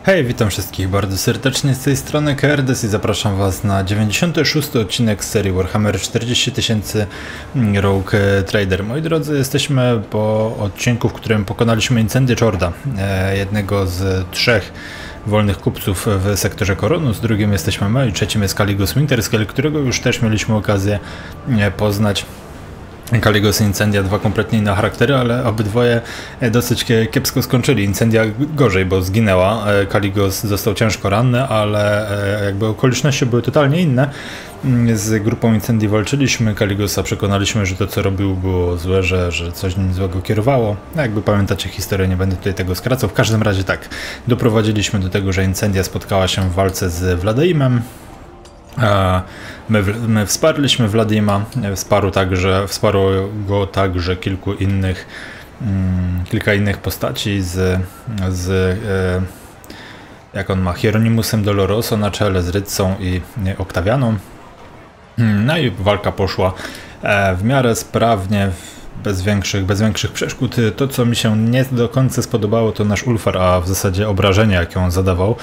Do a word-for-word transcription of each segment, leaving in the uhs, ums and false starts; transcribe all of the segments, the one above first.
Hej, witam wszystkich bardzo serdecznie z tej strony Kerdes i zapraszam was na dziewięćdziesiąty szósty odcinek z serii Warhammer czterdzieści tysięcy Rogue Trader. Moi drodzy, jesteśmy po odcinku, w którym pokonaliśmy Incendię Chorda, jednego z trzech wolnych kupców w sektorze Koronus. Drugim jesteśmy my i trzecim jest Kaligos Winterscale, którego już też mieliśmy okazję poznać. Kaligos i Incendia, dwa kompletnie inne charaktery, ale obydwoje dosyć kiepsko skończyli. Incendia gorzej, bo zginęła. Kaligos został ciężko ranny, ale jakby okoliczności były totalnie inne. Z grupą Incendii walczyliśmy, Kaligosa przekonaliśmy, że to co robił było złe, że, że coś nim złego kierowało. No jakby pamiętacie historię, nie będę tutaj tego skracał. W każdym razie tak, doprowadziliśmy do tego, że Incendia spotkała się w walce z Wladeimem. My, my wsparliśmy Wladima, wsparł także, wsparło go także kilku innych, mm, kilka innych postaci z, z e, jak on ma, Hieronimusem Doloroso na czele, z Rydzą i Oktawianą. No i walka poszła e, w miarę sprawnie, bez większych, bez większych przeszkód. To, co mi się nie do końca spodobało, to nasz Ulfar, a w zasadzie obrażenia, jakie on zadawał,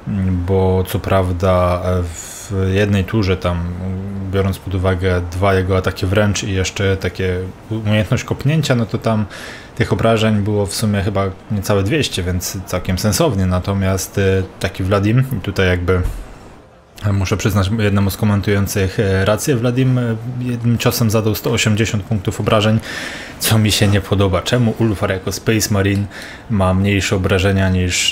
bo co prawda w w jednej turze tam, biorąc pod uwagę dwa jego ataki wręcz i jeszcze takie umiejętność kopnięcia, no to tam tych obrażeń było w sumie chyba niecałe dwieście, więc całkiem sensownie. Natomiast taki Vladim, i tutaj jakby muszę przyznać jednemu z komentujących rację, Vladim jednym ciosem zadał sto osiemdziesiąt punktów obrażeń, co mi się nie podoba. Czemu Ulfar jako Space Marine ma mniejsze obrażenia niż,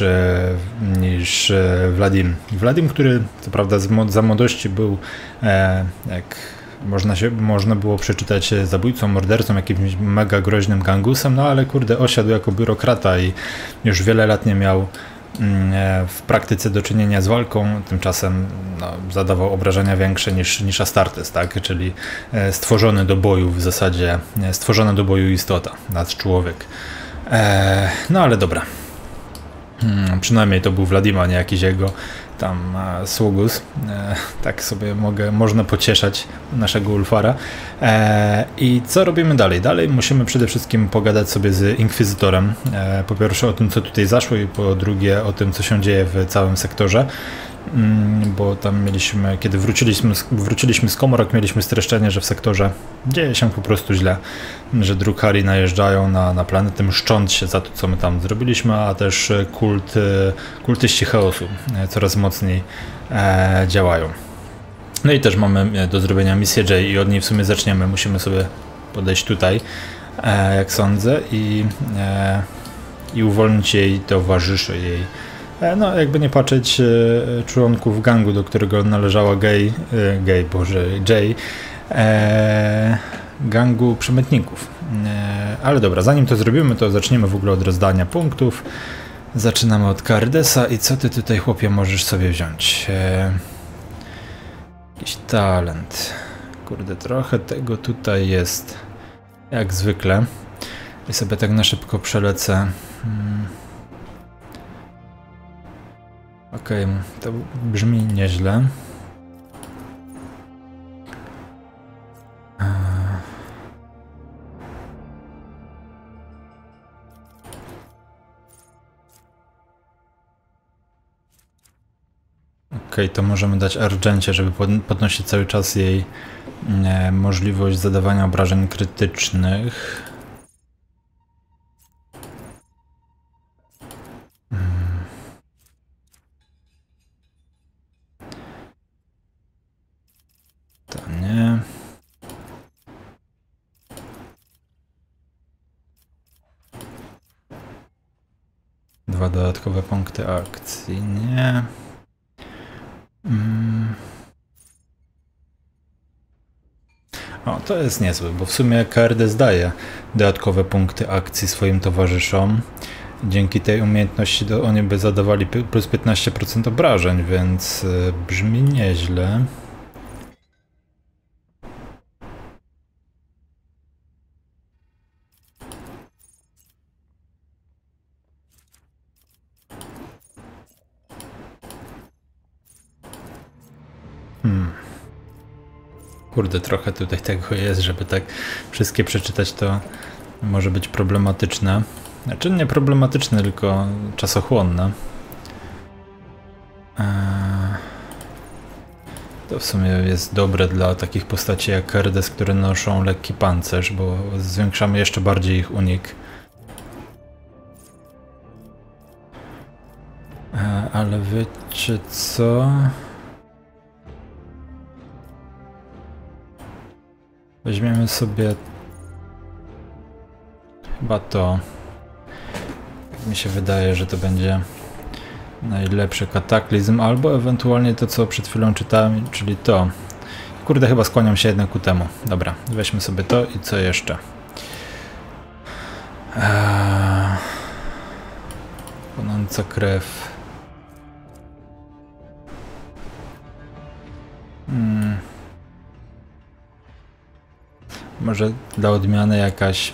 niż Vladim? Vladim, który co prawda za młodości był, jak można, się, można było przeczytać, zabójcą, mordercą, jakimś mega groźnym gangusem, no ale kurde, osiadł jako biurokrata i już wiele lat nie miał w praktyce do czynienia z walką, tymczasem no, zadawał obrażenia większe niż, niż Astartes, tak? Czyli stworzony do boju w zasadzie, stworzona do boju istota, nasz człowiek. Eee, no ale dobra. Hmm, przynajmniej to był Wladima, nie jakiś jego tam e, sługus. E, tak sobie mogę, można pocieszać naszego Ulfara. E, I co robimy dalej? Dalej musimy przede wszystkim pogadać sobie z Inkwizytorem. E, po pierwsze o tym, co tutaj zaszło, i po drugie o tym, co się dzieje w całym sektorze. Mm, bo tam mieliśmy, kiedy wróciliśmy, wróciliśmy z komorek, mieliśmy streszczenie, że w sektorze dzieje się po prostu źle, że Drukhari najeżdżają na, na planetę, mszcząc się za to, co my tam zrobiliśmy, a też kult, kultyści chaosu coraz mocniej e, działają. No i też mamy do zrobienia misję J i od niej w sumie zaczniemy. Musimy sobie podejść tutaj, e, jak sądzę, i, e, i uwolnić jej towarzyszy, jej. No, jakby nie patrzeć, członków gangu, do którego należała Gay, Gay, Boże, Jay, e, gangu przemytników. E, ale dobra, zanim to zrobimy, to zaczniemy w ogóle od rozdania punktów. Zaczynamy od Kerdesa i co ty tutaj, chłopie, możesz sobie wziąć? E, jakiś talent. Kurde, trochę tego tutaj jest, jak zwykle. I sobie tak na szybko przelecę. Hmm. Okej, okay, to brzmi nieźle. Okej, okay, to możemy dać Argencie, żeby podnosić cały czas jej e, możliwość zadawania obrażeń krytycznych. Nie. Dwa dodatkowe punkty akcji, nie. Mm. O, to jest niezłe, bo w sumie Kerdes daje dodatkowe punkty akcji swoim towarzyszom. Dzięki tej umiejętności do, oni by zadawali plus piętnaście procent obrażeń, więc y, brzmi nieźle. Hmm. Kurde, trochę tutaj tego jest, żeby tak wszystkie przeczytać, to może być problematyczne. Znaczy nie problematyczne, tylko czasochłonne. To w sumie jest dobre dla takich postaci jak Kerdes, które noszą lekki pancerz, bo zwiększamy jeszcze bardziej ich unik. Ale wiecie co? Weźmiemy sobie chyba to. Mi się wydaje, że to będzie najlepszy kataklizm, albo ewentualnie to, co przed chwilą czytałem, czyli to. Kurde, chyba skłaniam się jednak ku temu. Dobra, weźmy sobie to i co jeszcze? Eee... Płonąca krew. Hmm. Może dla odmiany jakaś...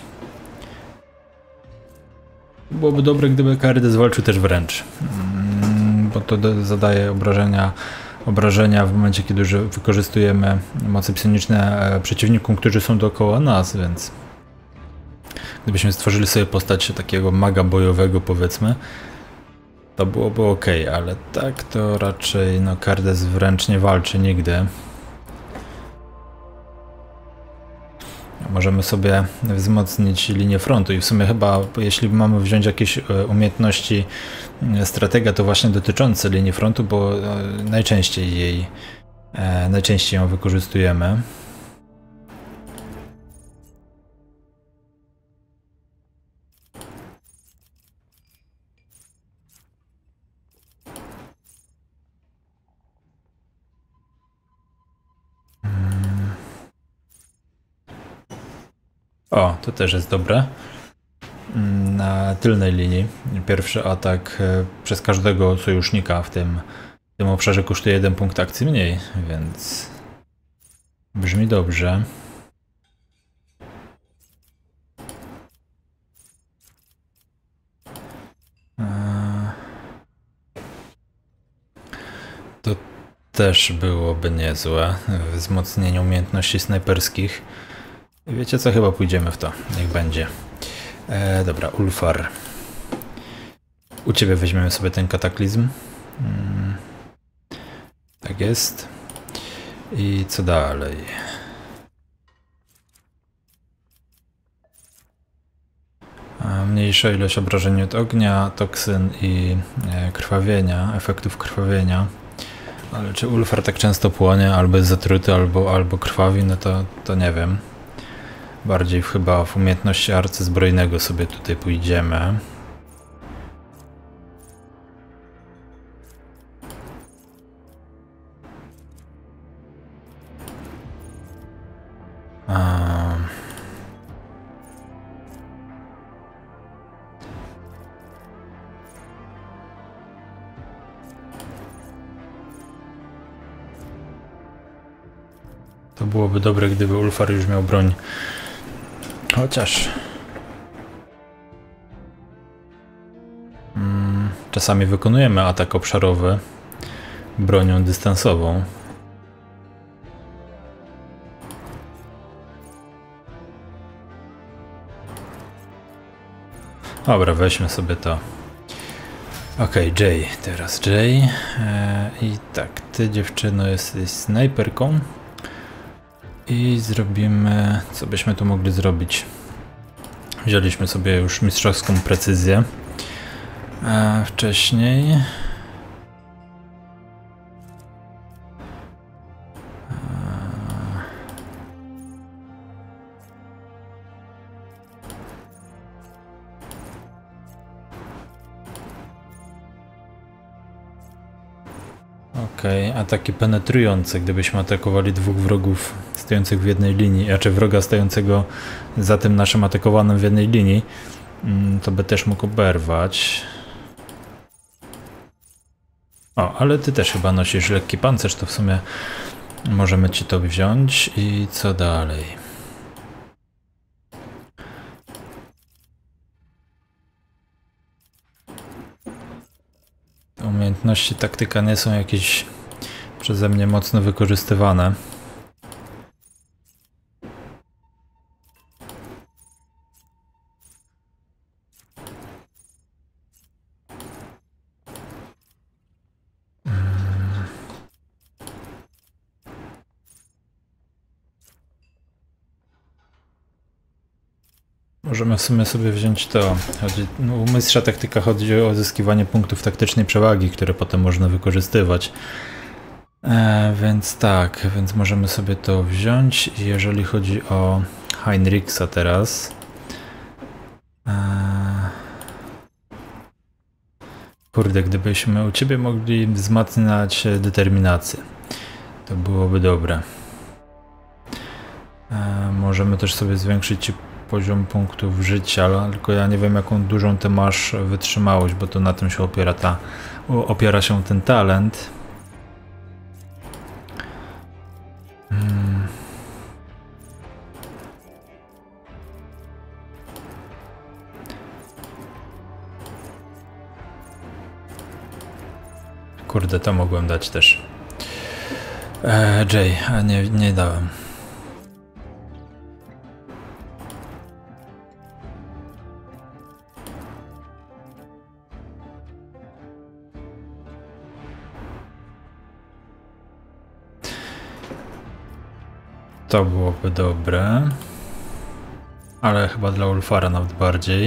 Byłoby dobre, gdyby Kerdes zwalczył też wręcz, mm, bo to zadaje obrażenia, obrażenia w momencie, kiedy już wykorzystujemy moce psioniczne przeciwnikom, którzy są dookoła nas, więc gdybyśmy stworzyli sobie postać takiego maga bojowego, powiedzmy, to byłoby ok, ale tak to raczej no, Kerdes wręcz nie walczy nigdy. Możemy sobie wzmocnić linię frontu i w sumie chyba, jeśli mamy wziąć jakieś umiejętności stratega, to właśnie dotyczące linii frontu, bo najczęściej jej, najczęściej ją wykorzystujemy. O, to też jest dobre. Na tylnej linii pierwszy atak przez każdego sojusznika w tym, w tym obszarze kosztuje jeden punkt akcji mniej, więc brzmi dobrze. To też byłoby niezłe wzmocnienie umiejętności snajperskich. Wiecie co, chyba pójdziemy w to, niech będzie. E, dobra, Ulfar. U ciebie weźmiemy sobie ten kataklizm. Hmm. Tak jest. I co dalej? A mniejsza ilość obrażeń od ognia, toksyn i e, krwawienia, efektów krwawienia. Ale czy Ulfar tak często płonie, albo jest zatruty, albo, albo krwawi, no to, to nie wiem. Bardziej chyba w umiejętności arcyzbrojnego sobie tutaj pójdziemy. A... To byłoby dobre, gdyby Ulfar już miał broń. Chociaż hmm, czasami wykonujemy atak obszarowy bronią dystansową. Dobra, weźmy sobie to. Ok, Jay, teraz Jay. Eee, I tak, ty dziewczyno jesteś snajperką. I zrobimy, co byśmy tu mogli zrobić. Wzięliśmy sobie już mistrzowską precyzję. A wcześniej... Okej, okay, ataki penetrujące, gdybyśmy atakowali dwóch wrogów stojących w jednej linii, a czy wroga stojącego za tym naszym atakowanym w jednej linii, to by też mógł oberwać. O, ale ty też chyba nosisz lekki pancerz, to w sumie możemy ci to wziąć. I co dalej? Umiejętności taktyka nie są jakieś przeze mnie mocno wykorzystywane. Hmm. Możemy w sumie sobie wziąć to. Chodzi, no, u mistrza taktyka chodzi o uzyskiwanie punktów taktycznej przewagi, które potem można wykorzystywać. E, więc tak, więc możemy sobie to wziąć. I jeżeli chodzi o Heinrichsa teraz. E, kurde, gdybyśmy u ciebie mogli wzmacniać determinację, to byłoby dobre. E, możemy też sobie zwiększyć poziom punktów życia, ale tylko ja nie wiem, jaką dużą ty masz wytrzymałość, bo to na tym się opiera ta, opiera się ten talent. Hmm. Kurde, to mogłem dać też. E, Jay, a nie, nie dałem. To byłoby dobre, ale chyba dla Ulfara nawet bardziej.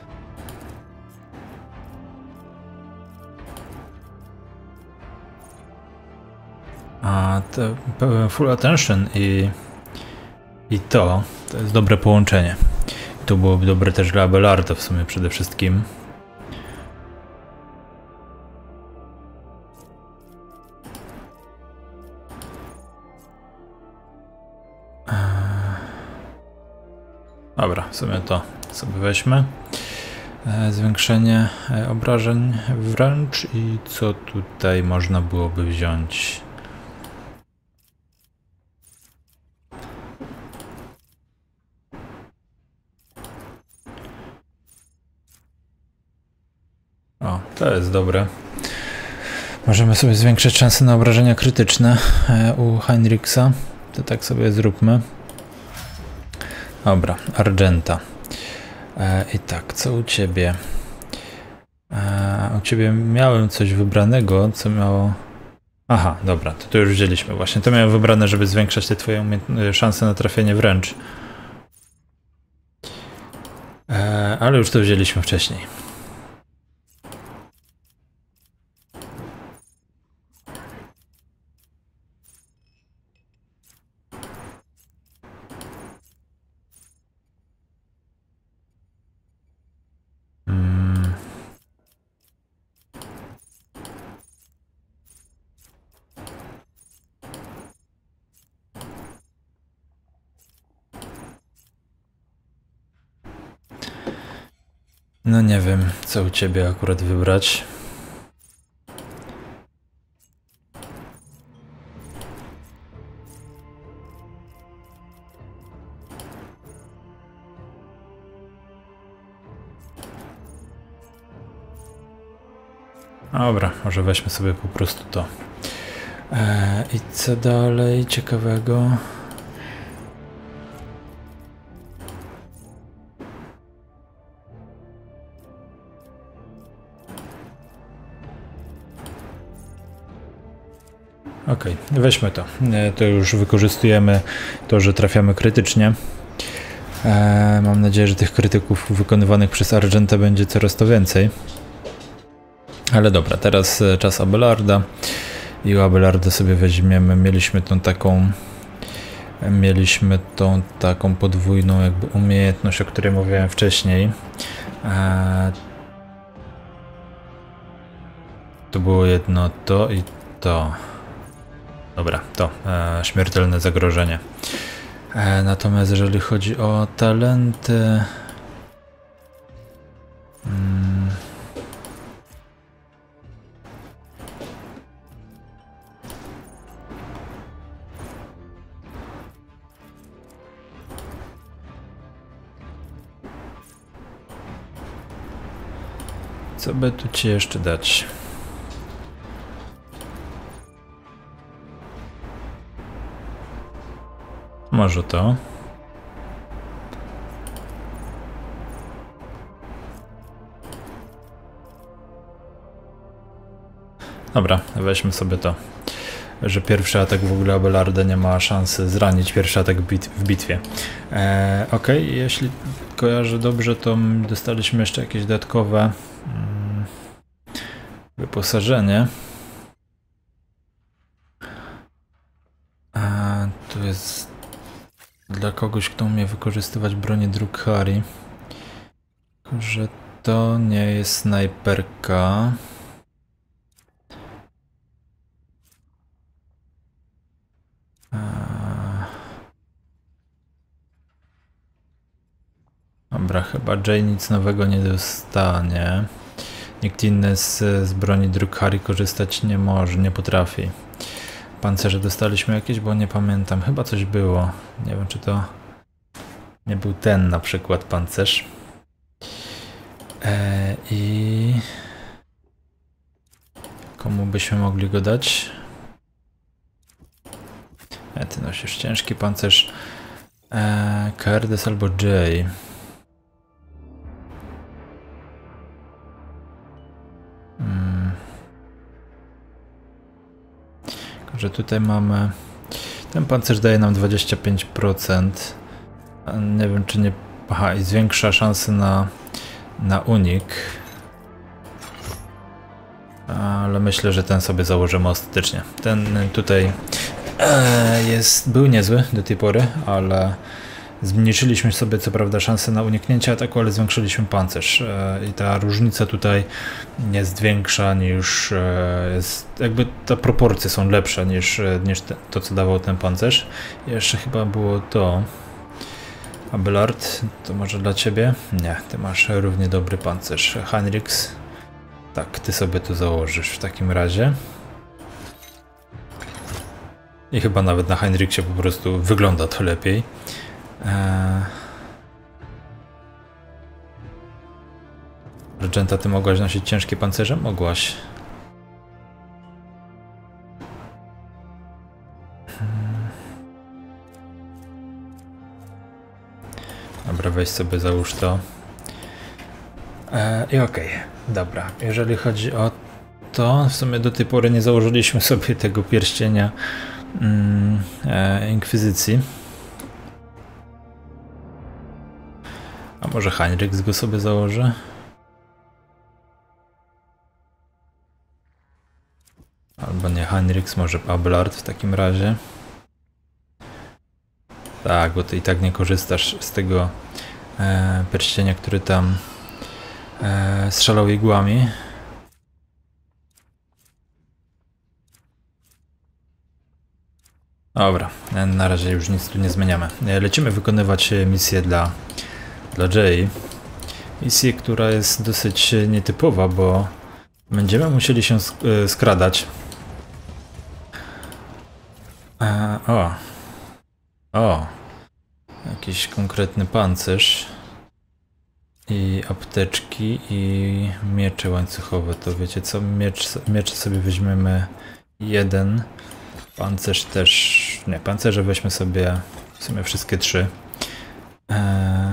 A to full attention i, i to, to jest dobre połączenie. I to byłoby dobre też dla Abelarda w sumie przede wszystkim. Dobra, w sumie to sobie weźmy. E, zwiększenie e, obrażeń wręcz i co tutaj można byłoby wziąć? O, to jest dobre. Możemy sobie zwiększyć szanse na obrażenia krytyczne e, u Heinrichsa. To tak sobie zróbmy. Dobra, Argenta. E, I tak, co u ciebie? E, u ciebie miałem coś wybranego, co miało... Aha, dobra, to, to już wzięliśmy właśnie. To miałem wybrane, żeby zwiększać te twoje szanse na trafienie wręcz. E, ale już to wzięliśmy wcześniej. No nie wiem, co u ciebie akurat wybrać. Dobra, może weźmy sobie po prostu to. Eee, I co dalej ciekawego? Okej, okay, weźmy to. To już wykorzystujemy to, że trafiamy krytycznie. Eee, mam nadzieję, że tych krytyków wykonywanych przez Argenta będzie coraz to więcej. Ale dobra, teraz czas Abelarda. I u Abelarda sobie weźmiemy, mieliśmy tą taką mieliśmy tą taką podwójną jakby umiejętność, o której mówiłem wcześniej. Eee, to było jedno to i to. Dobra, to e, śmiertelne zagrożenie. E, natomiast jeżeli chodzi o talenty... Hmm, co by tu ci jeszcze dać? Może to. Dobra, weźmy sobie to. że pierwszy atak w ogóle Abelarda nie ma szansy zranić, pierwszy atak bit w bitwie. E, ok, jeśli kojarzę dobrze, to dostaliśmy jeszcze jakieś dodatkowe mm, wyposażenie. A, tu jest dla kogoś, kto umie wykorzystywać bronię Drukhari. Tylko że to nie jest snajperka. A... Dobra, chyba Jay nic nowego nie dostanie. Nikt inny z, z broni Drukhari korzystać nie może, nie potrafi. Pancerze dostaliśmy jakieś, bo nie pamiętam. Chyba coś było. Nie wiem, czy to nie był ten na przykład pancerz. E, I komu byśmy mogli go dać? E, ty nosisz ciężki pancerz. E, Kaerdes albo Jay. Hmm. Że tutaj mamy... Ten pancerz daje nam dwadzieścia pięć procent. Nie wiem, czy nie... Aha, i zwiększa szanse na, na unik. Ale myślę, że ten sobie założymy ostatecznie. Ten tutaj e, jest, był niezły do tej pory, ale zmniejszyliśmy sobie co prawda szanse na uniknięcie ataku, ale zwiększyliśmy pancerz. E, I ta różnica tutaj jest większa niż... E, jest, jakby te proporcje są lepsze niż, niż te, to, co dawał ten pancerz. I jeszcze chyba było to... Abelard, to może dla ciebie? Nie, ty masz równie dobry pancerz. Heinrichs, tak, ty sobie tu założysz w takim razie. I chyba nawet na Heinrichsie po prostu wygląda to lepiej. Eee... Regenta, ty mogłaś nosić ciężkie pancerze? Mogłaś. Dobra, weź sobie, załóż to. E, I okej, okay. Dobra. Jeżeli chodzi o to, w sumie do tej pory nie założyliśmy sobie tego pierścienia mm, e, Inkwizycji. A może Heinrichs go sobie założy? Albo nie Heinrichs, może Abelard w takim razie. Tak, bo ty i tak nie korzystasz z tego e, pierścienia, który tam e, strzelał igłami. Dobra, na razie już nic tu nie zmieniamy. Lecimy wykonywać misję dla, dla Jay. Misję, która jest dosyć nietypowa, bo będziemy musieli się sk skradać. E, o! O! Jakiś konkretny pancerz. I apteczki, i miecze łańcuchowe. To wiecie co? Miecz, miecze sobie weźmiemy jeden. Pancerz też... Nie, pancerze weźmy sobie w sumie wszystkie trzy. Eee...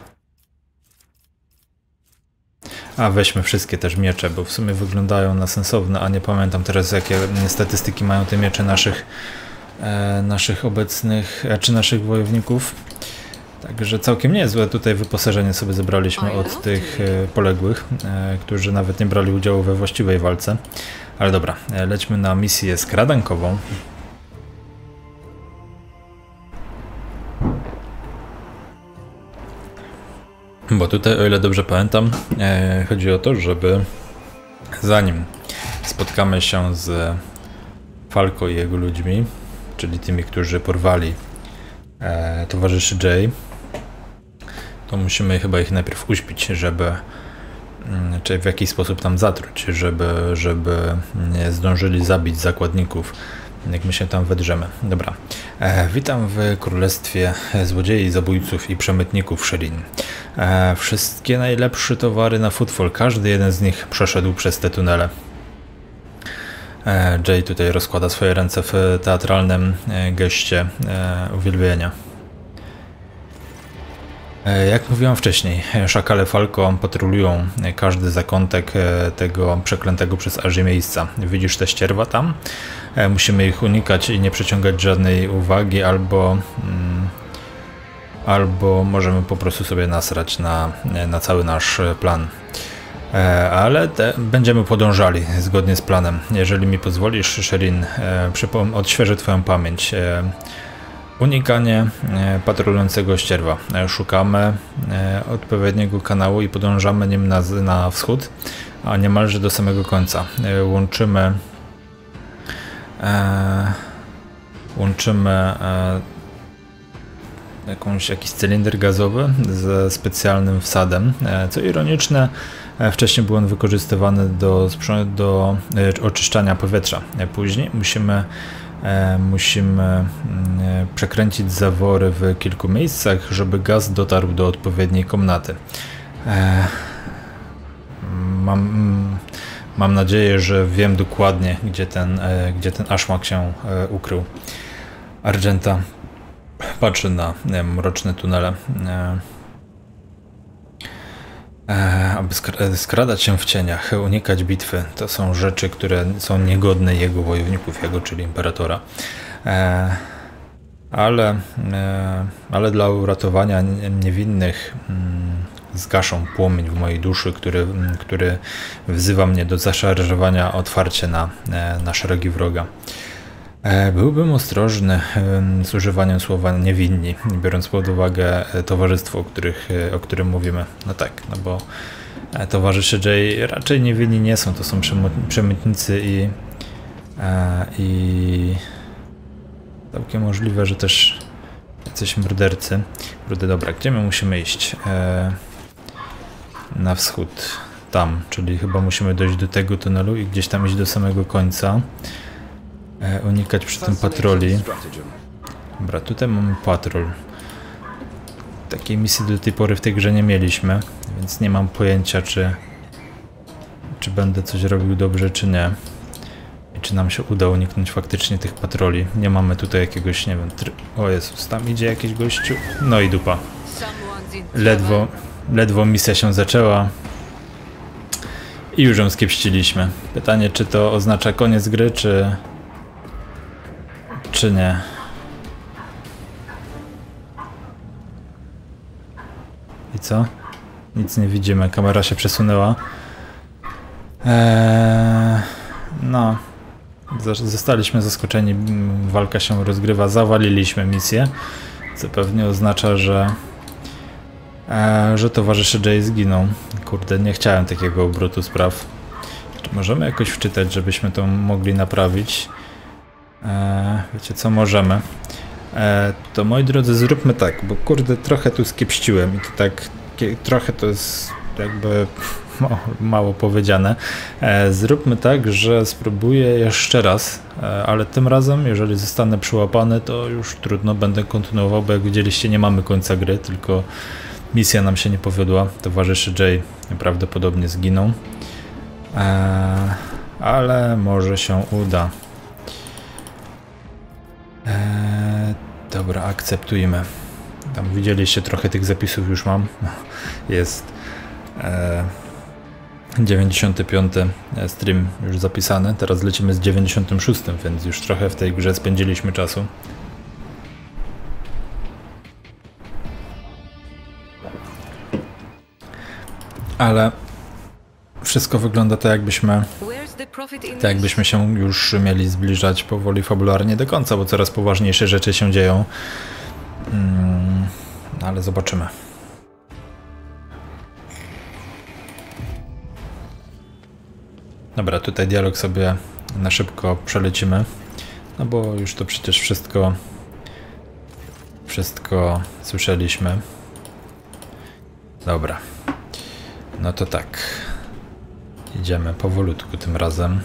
A weźmy wszystkie też miecze, bo w sumie wyglądają na sensowne, a nie pamiętam teraz jakie statystyki mają te miecze naszych e, naszych obecnych, e, czy naszych wojowników. Także całkiem niezłe tutaj wyposażenie sobie zebraliśmy od tych e, poległych, e, którzy nawet nie brali udziału we właściwej walce. Ale dobra, e, lećmy na misję skradankową. Bo tutaj, o ile dobrze pamiętam, e, chodzi o to, żeby zanim spotkamy się z Falco i jego ludźmi, czyli tymi, którzy porwali e, towarzyszy Jay, to musimy chyba ich najpierw uśpić, żeby mm, czy w jakiś sposób tam zatruć, żeby, żeby nie zdążyli zabić zakładników, jak my się tam wedrzemy. Dobra. E, witam w królestwie złodziei, zabójców i przemytników Sherin. E, wszystkie najlepsze towary na Footfall, każdy jeden z nich przeszedł przez te tunele. E, Jay tutaj rozkłada swoje ręce w teatralnym e, geście e, uwielbienia. Jak mówiłem wcześniej, szakale Falco patrolują każdy zakątek tego przeklętego przez Arzy miejsca. Widzisz te ścierwa tam? Musimy ich unikać i nie przyciągać żadnej uwagi, albo, albo możemy po prostu sobie nasrać na, na cały nasz plan. Ale te będziemy podążali zgodnie z planem. Jeżeli mi pozwolisz, Sherin, odświeżę twoją pamięć. Unikanie patrolującego ścierwa. Szukamy odpowiedniego kanału i podążamy nim na, na wschód, a niemalże do samego końca. Łączymy e, łączymy e, jakąś, jakiś cylinder gazowy ze specjalnym wsadem. E, co ironiczne, e, wcześniej był on wykorzystywany do, do e, oczyszczania powietrza. E, później musimy E, musimy e, przekręcić zawory w kilku miejscach, żeby gaz dotarł do odpowiedniej komnaty. E, mam, mam nadzieję, że wiem dokładnie, gdzie ten, e, gdzie ten aszmak się e, ukrył. Argenta patrzy na e, mroczne tunele. E, E, aby skradać się w cieniach, unikać bitwy, to są rzeczy, które są niegodne jego wojowników, jego, czyli imperatora. E, ale, e, ale dla uratowania niewinnych mm, zgaszą płomień w mojej duszy, który, który wzywa mnie do zaszarżowania otwarcie na, na szeregi wroga. Byłbym ostrożny z używaniem słowa niewinni, biorąc pod uwagę towarzystwo, o, których, o którym mówimy. No tak, no bo towarzysze Jay raczej niewinni nie są, to są przemytnicy i, i całkiem możliwe, że też jacyś mordercy. Kurde, dobra, gdzie my musimy iść? Na wschód, tam, czyli chyba musimy dojść do tego tunelu i gdzieś tam iść do samego końca. E, unikać przy tym patroli. Dobra, tutaj mamy patrol. Takiej misji do tej pory w tej grze nie mieliśmy, więc nie mam pojęcia, czy czy będę coś robił dobrze, czy nie. I czy nam się uda uniknąć faktycznie tych patroli. Nie mamy tutaj jakiegoś, nie wiem, try... O Jezus, tam idzie jakiś gościu. No i dupa. Ledwo, ledwo misja się zaczęła i już ją skiepściliśmy. Pytanie, czy to oznacza koniec gry, czy czy nie. I co? Nic nie widzimy, kamera się przesunęła. Eee, no, zostaliśmy zaskoczeni, walka się rozgrywa, zawaliliśmy misję, co pewnie oznacza, że e, że towarzysze Jay zginą. Kurde, nie chciałem takiego obrotu spraw. Czy możemy jakoś wczytać, żebyśmy to mogli naprawić? E, wiecie co, możemy. E, to moi drodzy, zróbmy tak, bo kurde, trochę tu skiepściłem i to tak, trochę to jest jakby no, mało powiedziane. E, zróbmy tak, że spróbuję jeszcze raz, e, ale tym razem, jeżeli zostanę przyłapany, to już trudno, będę kontynuował, bo jak widzieliście, nie mamy końca gry, tylko misja nam się nie powiodła. Towarzysze Jay prawdopodobnie zginą, e, ale może się uda. E, dobra, akceptujmy. Tam widzieliście, trochę tych zapisów już mam. Jest e, dziewięćdziesiąty piąty stream już zapisany. Teraz lecimy z dziewięćdziesiątym szóstym, więc już trochę w tej grze spędziliśmy czasu. Ale wszystko wygląda tak, jakbyśmy tak jakbyśmy się już mieli zbliżać powoli fabularnie do końca, bo coraz poważniejsze rzeczy się dzieją. Hmm, ale zobaczymy. Dobra, tutaj dialog sobie na szybko przelecimy, no bo już to przecież wszystko wszystko słyszeliśmy. Dobra, no to tak, idziemy powolutku tym razem.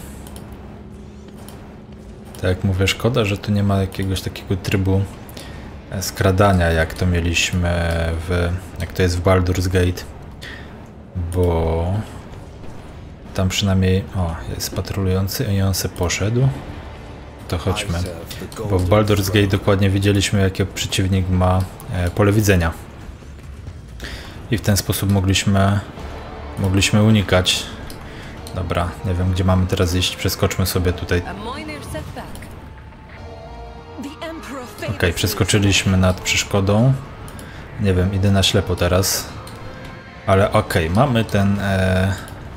Tak jak mówię, szkoda, że tu nie ma jakiegoś takiego trybu skradania, jak to mieliśmy w, jak to jest w Baldur's Gate, bo tam przynajmniej, o, jest patrolujący i on se poszedł, to chodźmy, bo w Baldur's Gate dokładnie widzieliśmy, jakie przeciwnik ma e, pole widzenia. i w ten sposób mogliśmy, mogliśmy unikać. Dobra, nie wiem gdzie mamy teraz iść, przeskoczmy sobie tutaj. Okej, okay, przeskoczyliśmy nad przeszkodą. Nie wiem, idę na ślepo teraz. Ale okej, okay, mamy ten e,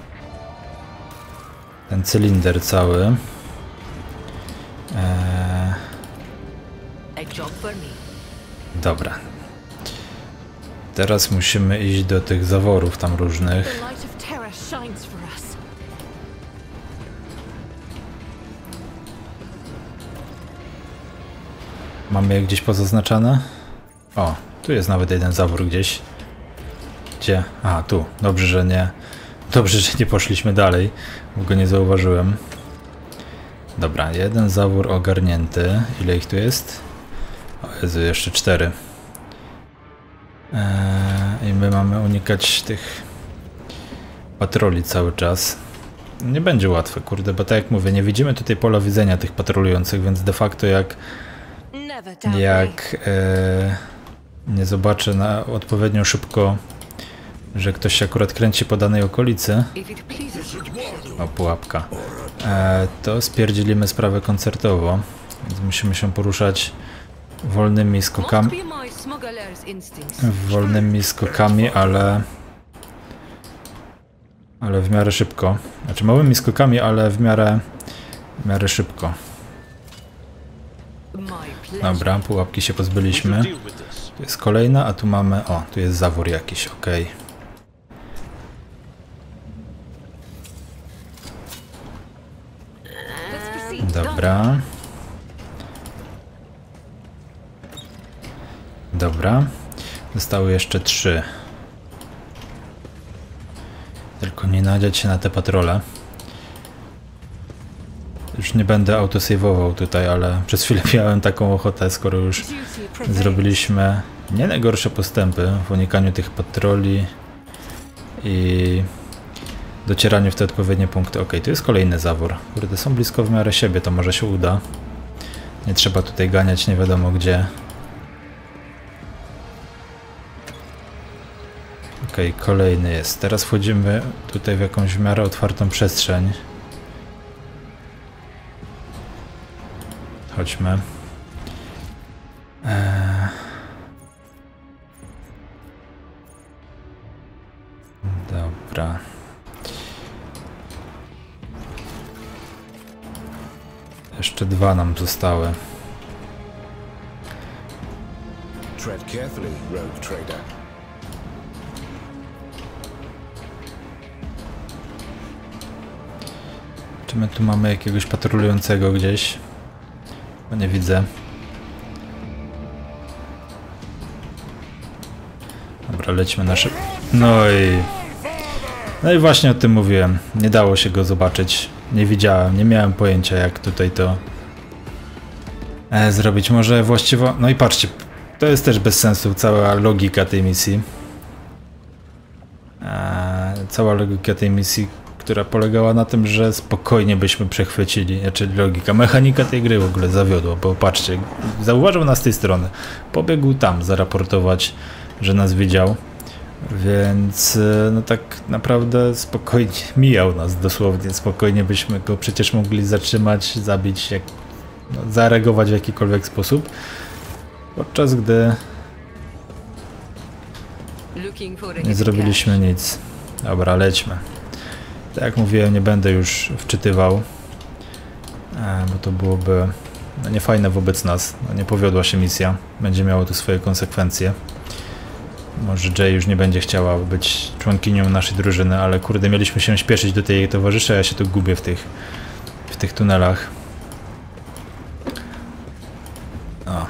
ten cylinder cały. E, dobra. Teraz musimy iść do tych zaworów tam różnych. Mamy je gdzieś pozaznaczane? O, tu jest nawet jeden zawór gdzieś. Gdzie? A, tu. Dobrze, że nie. Dobrze, że nie poszliśmy dalej, bo go nie zauważyłem. Dobra, jeden zawór ogarnięty. Ile ich tu jest? O Jezu, jeszcze cztery. Eee, I my mamy unikać tych patroli cały czas. Nie będzie łatwe, kurde, bo tak jak mówię, nie widzimy tutaj pola widzenia tych patrolujących, więc de facto jak jak e, nie zobaczę na odpowiednio szybko, że ktoś się akurat kręci po danej okolicy, o pułapka, e, to spierdzilimy sprawę koncertowo, więc musimy się poruszać wolnymi skokami, wolnymi skokami, ale ale w miarę szybko, znaczy małymi skokami, ale w miarę w miarę szybko. Dobra, pułapki się pozbyliśmy. Tu jest kolejna, a tu mamy... O, tu jest zawór jakiś, ok. Dobra. Dobra. Zostały jeszcze trzy. Tylko nie nadziać się na te patrole. Już nie będę autosave'ował tutaj, ale przez chwilę miałem taką ochotę, skoro już zrobiliśmy nie najgorsze postępy w unikaniu tych patroli i docieraniu w te odpowiednie punkty. Ok, tu jest kolejny zawór. Kurde, są blisko w miarę siebie, to może się uda. Nie trzeba tutaj ganiać nie wiadomo gdzie. Ok, kolejny jest. Teraz wchodzimy tutaj w jakąś w miarę otwartą przestrzeń. Chodźmy. Eee. Dobra. Jeszcze dwa nam zostały. Tread carefully, rogue trader. Czy my tu mamy jakiegoś patrolującego gdzieś? Bo nie widzę. Dobra, lećmy na szyb... No i... No i właśnie o tym mówiłem. Nie dało się go zobaczyć. Nie widziałem, nie miałem pojęcia jak tutaj to e, zrobić. Może właściwo... No i patrzcie, to jest też bez sensu cała logika tej misji. E, cała logika tej misji, która polegała na tym, że spokojnie byśmy przechwycili, znaczy logika, mechanika tej gry w ogóle zawiodła, bo patrzcie, zauważył nas z tej strony, pobiegł tam zaraportować, że nas widział, więc no tak naprawdę spokojnie mijał nas dosłownie, spokojnie byśmy go przecież mogli zatrzymać, zabić, jak, no, zareagować w jakikolwiek sposób, podczas gdy nie zrobiliśmy nic. Dobra, lećmy. Tak jak mówiłem, nie będę już wczytywał, bo to byłoby no, niefajne wobec nas. No, nie powiodła się misja, będzie miało tu swoje konsekwencje. Może Jay już nie będzie chciała być członkinią naszej drużyny, ale kurde, mieliśmy się śpieszyć do tej jej towarzysza, ja się tu gubię w tych, w tych tunelach. O.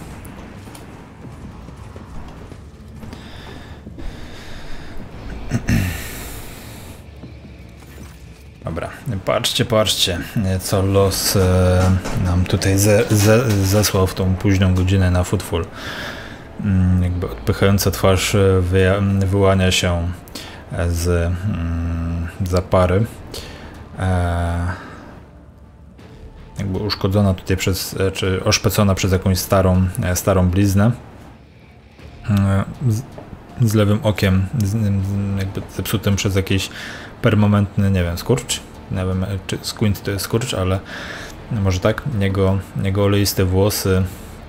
Dobra, patrzcie, patrzcie, co los e, nam tutaj ze, ze, zesłał w tą późną godzinę na Footfall. Mm, jakby odpychająca twarz wy, wyłania się z mm, zapary. E, jakby uszkodzona tutaj przez, czy oszpecona przez jakąś starą, starą bliznę. E, z lewym okiem, z, jakby zepsutym przez jakiś permanentny, nie wiem, skurcz. Nie wiem, czy squint to jest skurcz, ale może tak. Jego, jego oleiste włosy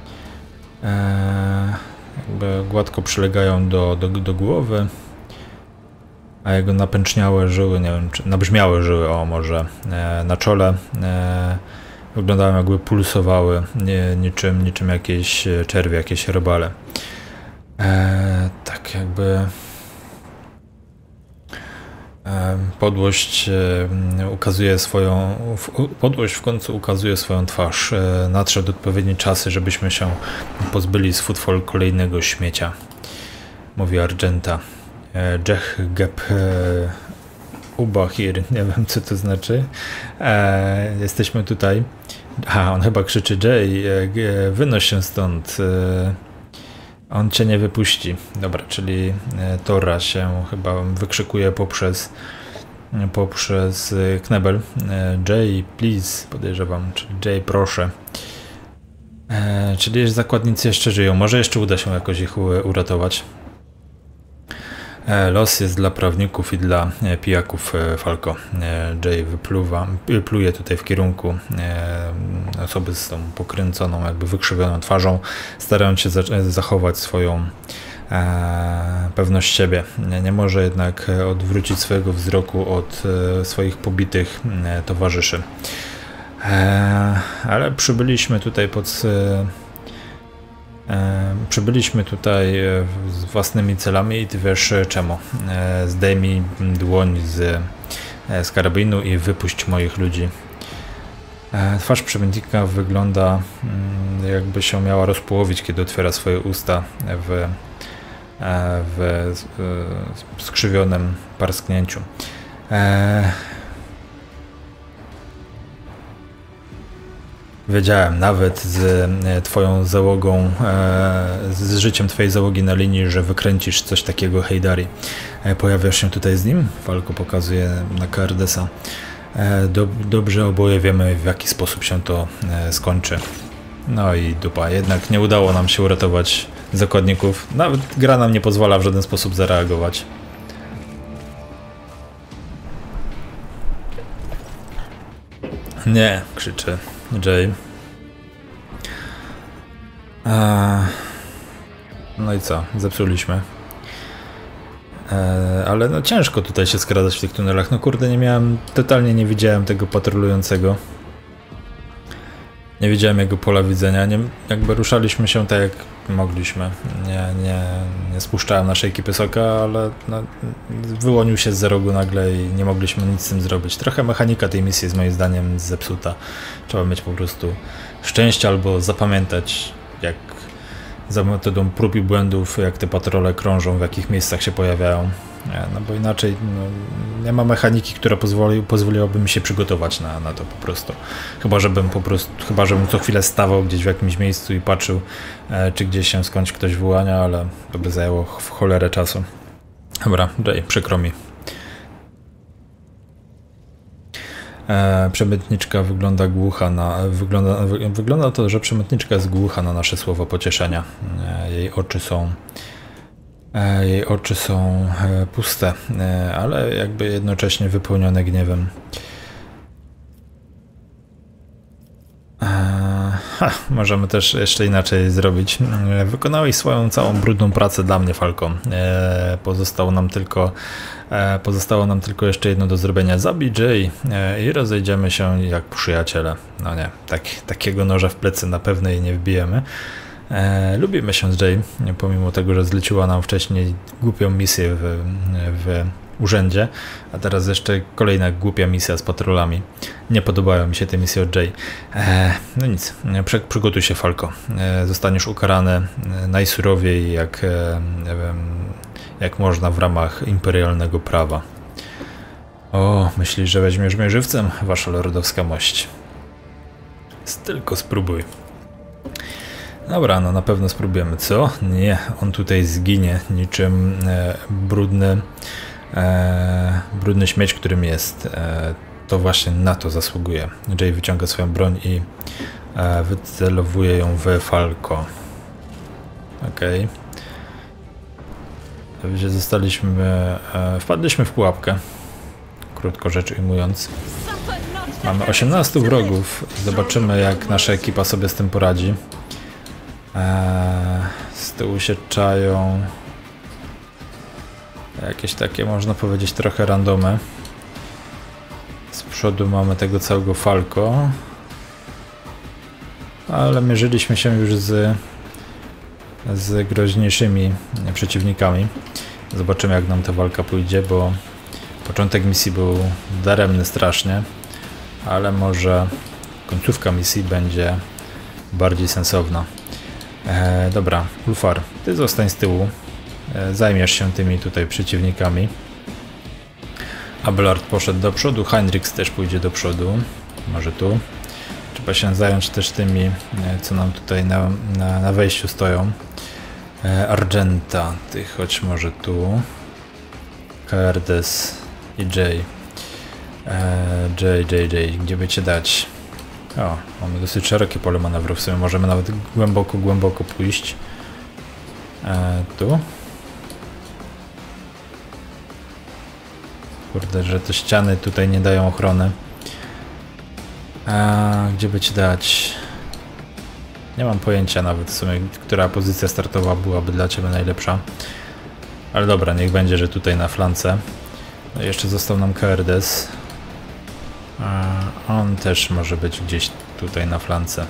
e, jakby gładko przylegają do, do, do głowy, a jego napęczniałe żyły, nie wiem, czy nabrzmiałe żyły, o może, e, na czole e, wyglądają, jakby pulsowały, nie, niczym, niczym jakieś czerwie, jakieś robale. E, tak jakby e, podłość e, ukazuje swoją, w, podłość w końcu ukazuje swoją twarz. E, nadszedł odpowiedni czasy, żebyśmy się pozbyli z Footfall kolejnego śmiecia, mówi Argenta. E, Jech Gep e, Ubahir, nie wiem co to znaczy. E, jesteśmy tutaj. A, on chyba krzyczy: Jay, e, wynoś się stąd. E, on cię nie wypuści. Dobra, czyli e, Tora się chyba wykrzykuje poprzez poprzez knebel. E, Jay, please, podejrzewam. Czyli Jay, proszę. E, czyli zakładnicy jeszcze żyją. Może jeszcze uda się jakoś ich uratować. Los jest dla prawników i dla pijaków, Falco. Jay wypluwa, pluje tutaj w kierunku osoby z tą pokręconą, jakby wykrzywioną twarzą, starając się zachować swoją e, pewność siebie. Nie, nie może jednak odwrócić swojego wzroku od swoich pobitych towarzyszy. E, ale przybyliśmy tutaj pod... E, przybyliśmy tutaj z własnymi celami i ty wiesz czemu. E, zdejmij dłoń z, z karabinu i wypuść moich ludzi. E, twarz przemytnika wygląda, mm, jakby się miała rozpołowić, kiedy otwiera swoje usta w, e, w, w skrzywionym parsknięciu. E, Wiedziałem nawet z twoją załogą, z życiem twojej załogi na linii, że wykręcisz coś takiego, Heydari. Pojawiasz się tutaj z nim? Falco pokazuje na Kardesa. Dobrze, oboje wiemy, w jaki sposób się to skończy. No i dupa, jednak nie udało nam się uratować zakładników. Nawet gra nam nie pozwala w żaden sposób zareagować. Nie, krzyczy Jay. Eee, no i co? Zepsuliśmy. Eee, ale no ciężko tutaj się skradać w tych tunelach. No kurde, nie miałem, totalnie nie widziałem tego patrolującego. Nie widziałem jego pola widzenia. Nie, jakby ruszaliśmy się tak jak mogliśmy. Nie, nie, nie spuszczałem naszej ekipy soka, ale no, wyłonił się z rogu nagle i nie mogliśmy nic z tym zrobić. Trochę mechanika tej misji jest moim zdaniem zepsuta. Trzeba mieć po prostu szczęście albo zapamiętać, jak za metodą prób i błędów, jak te patrole krążą, w jakich miejscach się pojawiają. No bo inaczej no, nie ma mechaniki, która pozwoli, pozwoliłaby mi się przygotować na, na to po prostu. Chyba żebym po prostu, chyba żebym co chwilę stawał gdzieś w jakimś miejscu i patrzył, e, czy gdzieś się skądś ktoś wyłania, ale to by zajęło w cholerę czasu. Dobra, Jay, przykro mi. E, przemytniczka wygląda głucha na... Wygląda, wy, wygląda to, że przemytniczka jest głucha na nasze słowa pocieszenia. E, jej oczy są... Jej oczy są puste, ale jakby jednocześnie wypełnione gniewem. Ha, możemy też jeszcze inaczej zrobić. Wykonałeś swoją całą brudną pracę dla mnie, Falco. Pozostało nam tylko, pozostało nam tylko jeszcze jedno do zrobienia. Zabij Jay i rozejdziemy się jak przyjaciele. No nie, tak, takiego noża w plecy na pewno jej nie wbijemy. E, lubimy się z Jay, pomimo tego, że zleciła nam wcześniej głupią misję w, w urzędzie, a teraz jeszcze kolejna głupia misja z patrolami. Nie podobają mi się te misje od Jay. E, no nic, Prze przygotuj się, Falco. E, zostaniesz ukarany najsurowiej, jak, e, nie wiem, jak można w ramach imperialnego prawa. O, myślisz, że weźmiesz mnie żywcem, wasza lordowska mość? Tylko spróbuj. Dobra, no na pewno spróbujemy. Co? Nie, on tutaj zginie niczym e, brudny, e, brudny śmieć, którym jest. E, to właśnie na to zasługuje. Jay wyciąga swoją broń i e, wycelowuje ją w Falco. Okej. gdzie zostaliśmy, e, wpadliśmy w pułapkę, krótko rzecz ujmując. Mamy osiemnastu wrogów, zobaczymy jak nasza ekipa sobie z tym poradzi. E, z tyłu się czają jakieś takie, można powiedzieć, trochę randomy. Z przodu mamy tego całego Falco, ale mierzyliśmy się już z, z groźniejszymi przeciwnikami. Zobaczymy jak nam ta walka pójdzie, bo początek misji był daremny strasznie, ale może końcówka misji będzie bardziej sensowna. E, dobra, Ulfar, ty zostań z tyłu, e, zajmiesz się tymi tutaj przeciwnikami. Abelard poszedł do przodu, Heinrichs też pójdzie do przodu, może tu. Trzeba się zająć też tymi, co nam tutaj na, na, na wejściu stoją. E, Argenta, ty chodź może tu. Kaerdes i Jay. E, Jay, Jay, Jay, gdzie by cię dać? O, mamy dosyć szerokie pole manewru, w sumie możemy nawet głęboko, głęboko pójść. E, tu. Kurde, że te ściany tutaj nie dają ochrony. A gdzie by ci dać? Nie mam pojęcia nawet w sumie, która pozycja startowa byłaby dla ciebie najlepsza. Ale dobra, niech będzie, że tutaj na flance. No jeszcze został nam Kaerdes. A on też może być gdzieś tutaj na flance.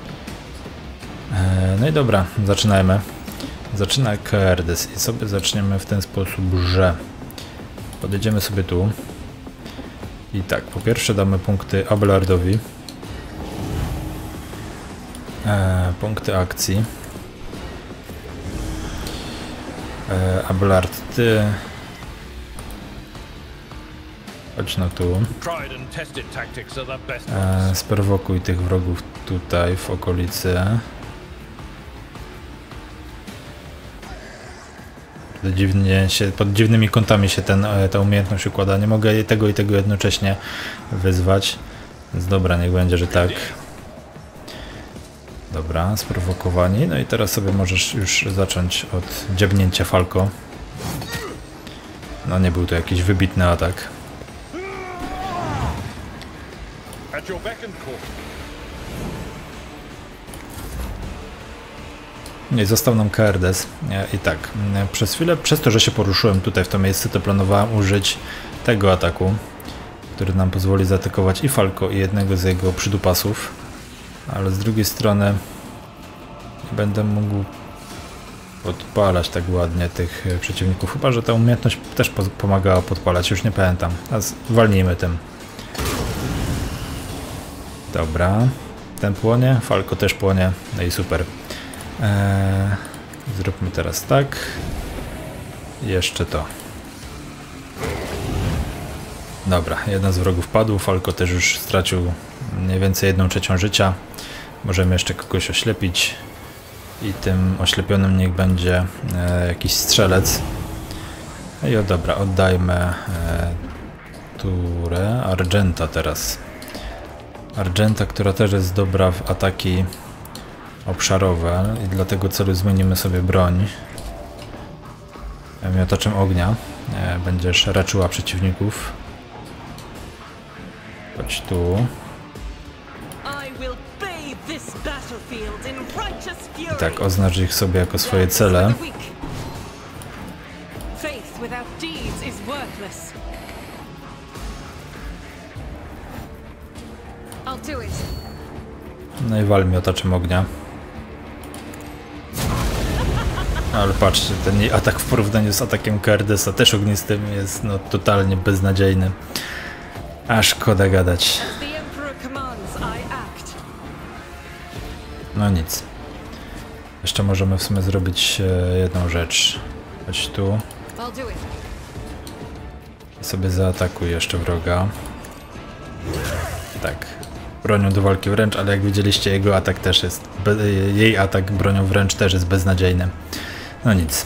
No i dobra, zaczynajmy. Zaczyna Kaerdes i sobie zaczniemy w ten sposób, że podjedziemy sobie tu. I tak, po pierwsze damy punkty Abelardowi. E, punkty akcji. E, Abelard, ty... Chodź no tu. E, sprowokuj tych wrogów tutaj w okolicy. Dziwnie się, pod dziwnymi kątami się ten, ta umiejętność układa. Nie mogę tego i tego jednocześnie wyzwać. Więc dobra, niech będzie, że tak. Dobra, sprowokowani. No i teraz sobie możesz już zacząć od dziabnięcia Falco. No nie był to jakiś wybitny atak. Nie, został nam Kaerdes. I tak, przez chwilę, przez to, że się poruszyłem tutaj w to miejsce, to planowałem użyć tego ataku, który nam pozwoli zaatakować i Falco, i jednego z jego przydupasów. Ale z drugiej strony nie będę mógł podpalać tak ładnie tych przeciwników. Chyba że ta umiejętność też pomagała podpalać, już nie pamiętam. A walnijmy tym. Dobra, ten płonie, Falco też płonie, no i super. Eee, zróbmy teraz tak. I jeszcze to. Dobra, jeden z wrogów padł, Falco też już stracił mniej więcej jedną trzecią życia. Możemy jeszcze kogoś oślepić. I tym oślepionym niech będzie e, jakiś strzelec. No i o, dobra, oddajmy e, turę Argenta teraz. Argenta, która też jest dobra w ataki obszarowe i dla tego celu zmienimy sobie broń. Miotaczem ognia e, będziesz raczyła przeciwników. Chodź tu. I tak, oznacz ich sobie jako swoje cele. No i wal miotaczem ognia. Ale patrzcie, ten jej atak w porównaniu z atakiem Kaerdesa, też ognistym, jest no totalnie beznadziejny. A szkoda gadać. No nic. Jeszcze możemy w sumie zrobić e, jedną rzecz. Chodź tu. I sobie zaatakuj jeszcze wroga. Tak. Bronią do walki wręcz, ale jak widzieliście, jego atak też jest... Be, jej atak bronią wręcz też jest beznadziejny. No nic.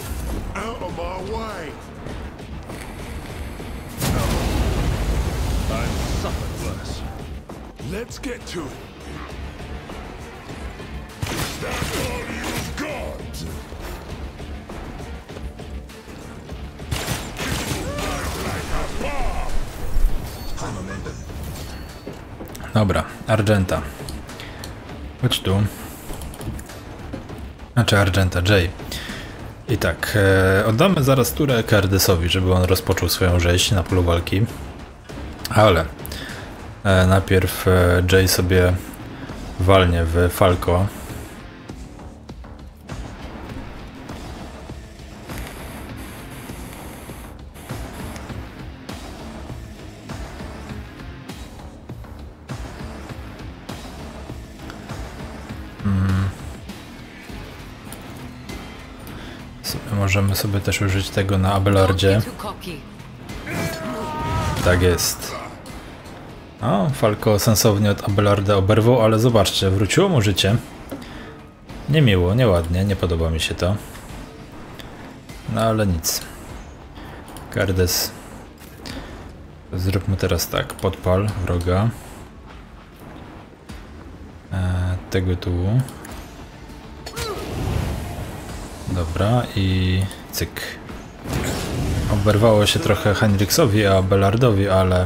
Let's get to it. Dobra, Argenta. Chodź tu. Znaczy Argenta, Jay. I tak, e, oddamy zaraz turę Keardesowi, żeby on rozpoczął swoją rzeź na polu walki. Ale e, najpierw e, Jay sobie walnie w Falco. Możemy sobie też użyć tego na Abelardzie. Tak jest. O, Falco sensownie od Abelarda oberwał, ale zobaczcie, wróciło mu życie. Niemiło, nieładnie, nie podoba mi się to. No ale nic. Keardes. Zróbmy teraz tak, podpal wroga. E, tego tu. Dobra, i cyk. Oberwało się trochę Henriksowi, a Abelardowi, ale...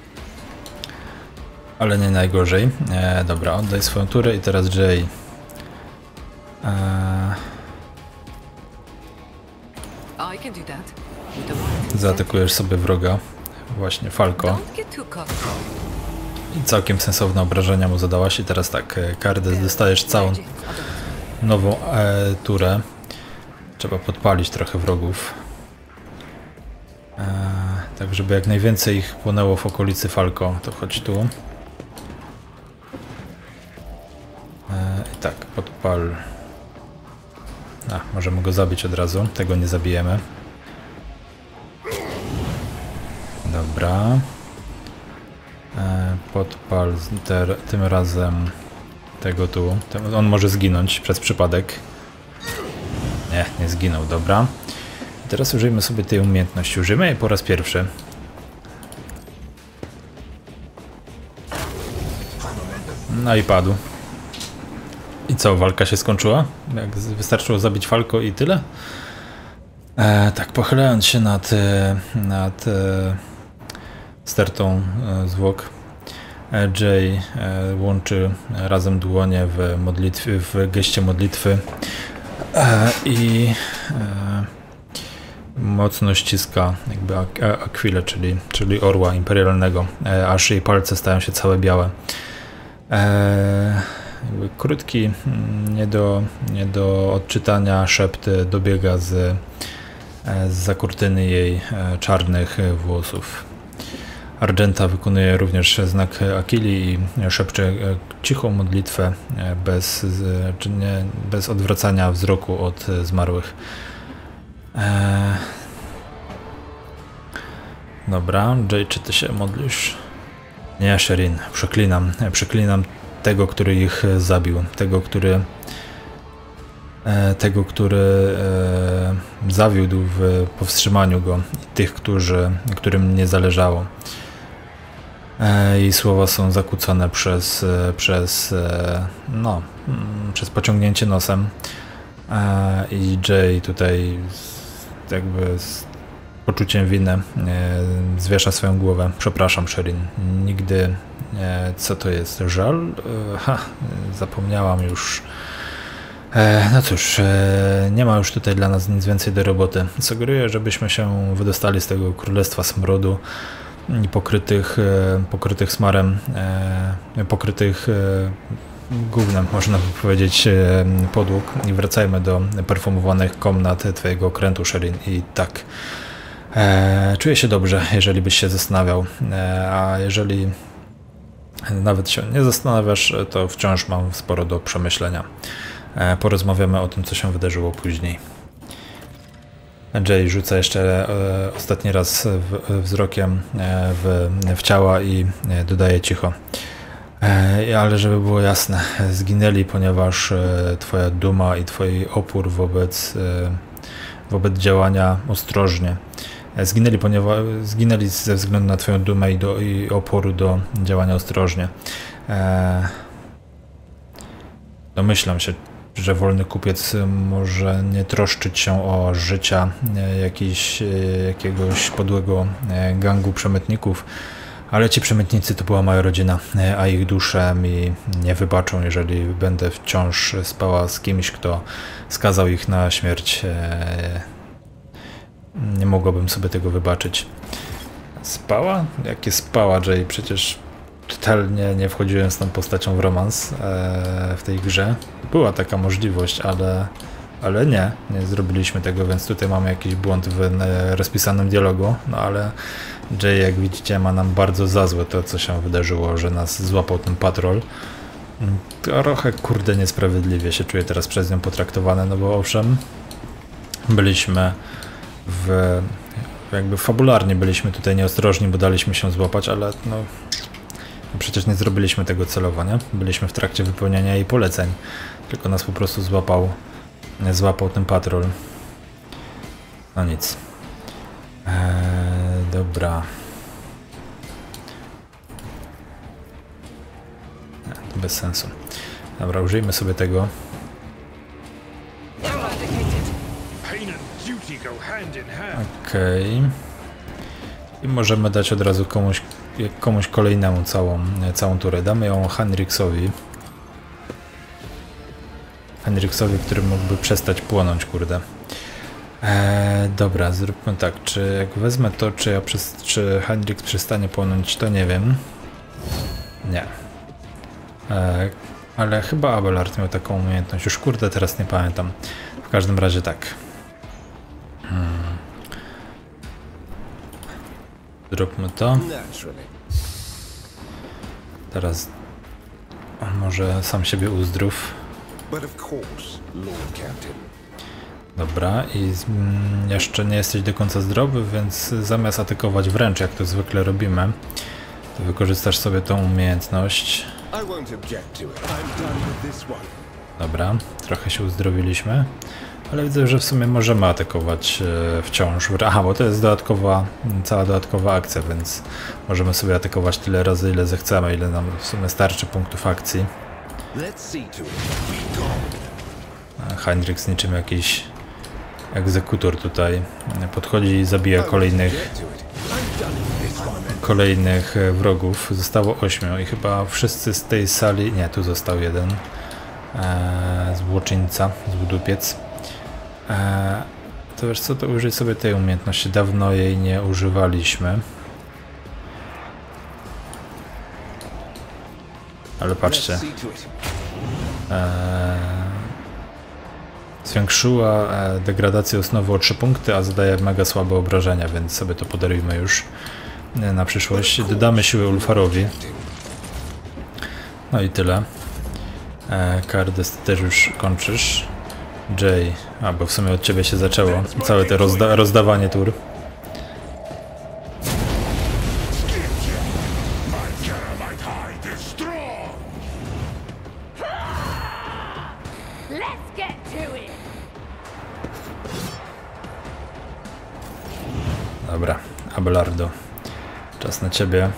Ale nie najgorzej. E, dobra, oddaj swoją turę i teraz Jay. E... Zaatakujesz sobie wroga. Właśnie, Falco. I całkiem sensowne obrażenia mu zadałaś. I teraz tak, Keardes, dostajesz całą nową e, turę. Trzeba podpalić trochę wrogów. Eee, tak, żeby jak najwięcej ich płonęło w okolicy Falco. To chodź tu. Eee, I tak, podpal. A, możemy go zabić od razu. Tego nie zabijemy. Dobra. Eee, podpal te, tym razem tego tu. On może zginąć przez przypadek. Nie, nie zginął, dobra. I teraz użyjmy sobie tej umiejętności. Użyjmy jej po raz pierwszy. No i padł. I co, walka się skończyła? Jak wystarczyło zabić Falco i tyle? E, tak, pochylając się nad, nad e, stertą e, zwłok, e, Jay e, łączy razem dłonie w modlitwie, w geście modlitwy. E, I e, mocno ściska jakby ak Aquilę, czyli, czyli orła imperialnego, e, aż jej palce stają się całe białe. E, jakby krótki, nie do, nie do odczytania szept dobiega z, e, z za kurtyny jej e, czarnych włosów. Argenta wykonuje również znak Aquili i szepcze cichą modlitwę bez, czy nie, bez odwracania wzroku od zmarłych. Eee... Dobra, Jay, czy ty się modlisz? Nie, Sherin, przeklinam. Przeklinam tego, który ich zabił. Tego, który e, tego, który e, zawiódł w powstrzymaniu go i tych, którzy, którym nie zależało. Jej słowa są zakłócone przez, przez, no, przez pociągnięcie nosem. I Jay tutaj jakby z poczuciem winy zwiesza swoją głowę. Przepraszam, Sherin, nigdy... Co to jest? Żal? Ha, zapomniałam już. No cóż, nie ma już tutaj dla nas nic więcej do roboty. Sugeruję, żebyśmy się wydostali z tego królestwa smrodu i pokrytych, pokrytych smarem, pokrytych gównem, można by powiedzieć, podłóg i wracajmy do perfumowanych komnat twojego okrętu, Sherin. I tak, czuję się dobrze, jeżeli byś się zastanawiał, a jeżeli nawet się nie zastanawiasz, to wciąż mam sporo do przemyślenia. Porozmawiamy o tym, co się wydarzyło później. Jay rzuca jeszcze e, ostatni raz w, wzrokiem e, w, w ciała i e, dodaje cicho. E, ale żeby było jasne, zginęli, ponieważ e, twoja duma i twój opór wobec, e, wobec działania ostrożnie. E, zginęli, ponieważ zginęli ze względu na twoją dumę i, do, i opór do działania ostrożnie. E, domyślam się, że wolny kupiec może nie troszczyć się o życia jakiś, jakiegoś podłego gangu przemytników, Ale ci przemytnicy to była moja rodzina, a ich dusze mi nie wybaczą, jeżeli będę wciąż spała z kimś, kto skazał ich na śmierć. Nie mogłabym sobie tego wybaczyć. Spała? Jakie spała, Jay? Przecież totalnie nie wchodziłem z tą postacią w romans w tej grze. Była taka możliwość, ale, ale nie, nie zrobiliśmy tego, więc tutaj mamy jakiś błąd w rozpisanym dialogu, no ale Jay, jak widzicie, ma nam bardzo za złe to, co się wydarzyło, że nas złapał ten patrol. Trochę, kurde, niesprawiedliwie się czuję teraz przez nią potraktowany, no bo owszem, byliśmy w... jakby fabularnie byliśmy tutaj nieostrożni, bo daliśmy się złapać, ale no... przecież nie zrobiliśmy tego celowo, nie? Byliśmy w trakcie wypełniania jej poleceń, tylko nas po prostu złapał, złapał ten patrol. No nic. Eee, dobra. Nie, to bez sensu. Dobra, użyjmy sobie tego. Okej. Okay. I możemy dać od razu komuś, komuś kolejnemu całą, całą turę. Damy ją Henriksowi. Henriksowi, który mógłby przestać płonąć, kurde. Eee, dobra, zróbmy tak. Czy jak wezmę to, czy, ja przez, czy Henriks przestanie płonąć, to nie wiem. Nie. Eee, ale chyba Abelard miał taką umiejętność. Już kurde, teraz nie pamiętam. W każdym razie tak. Hmm. Zróbmy to. Teraz on może sam siebie uzdrów. Dobra, i mm, jeszcze nie jesteś do końca zdrowy, więc zamiast atakować wręcz, jak to zwykle robimy, to wykorzystasz sobie tą umiejętność. Dobra, trochę się uzdrowiliśmy, ale widzę, że w sumie możemy atakować e, wciąż. Aha, bo to jest dodatkowa, cała dodatkowa akcja, więc możemy sobie atakować tyle razy, ile zechcemy, ile nam w sumie starczy punktów akcji. Henriks niczym jakiś egzekutor tutaj podchodzi i zabija kolejnych kolejnych wrogów. Zostało ośmiu i chyba wszyscy z tej sali... Nie, tu został jeden. Eee, złoczyńca, złudupiec. Eee, to wiesz co, to użyj sobie tej umiejętności. Dawno jej nie używaliśmy. Ale patrzcie. Eee, Zwiększyła e, degradację osnowy o trzy punkty, a zadaje mega słabe obrażenia, więc sobie to podarujmy już e, na przyszłość. Dodamy siłę Ulfarowi. No i tyle. E, Kardes, ty też już kończysz. Jay, a bo w sumie od ciebie się zaczęło całe to rozda rozdawanie tur. Dobra, Abelardo, czas na ciebie.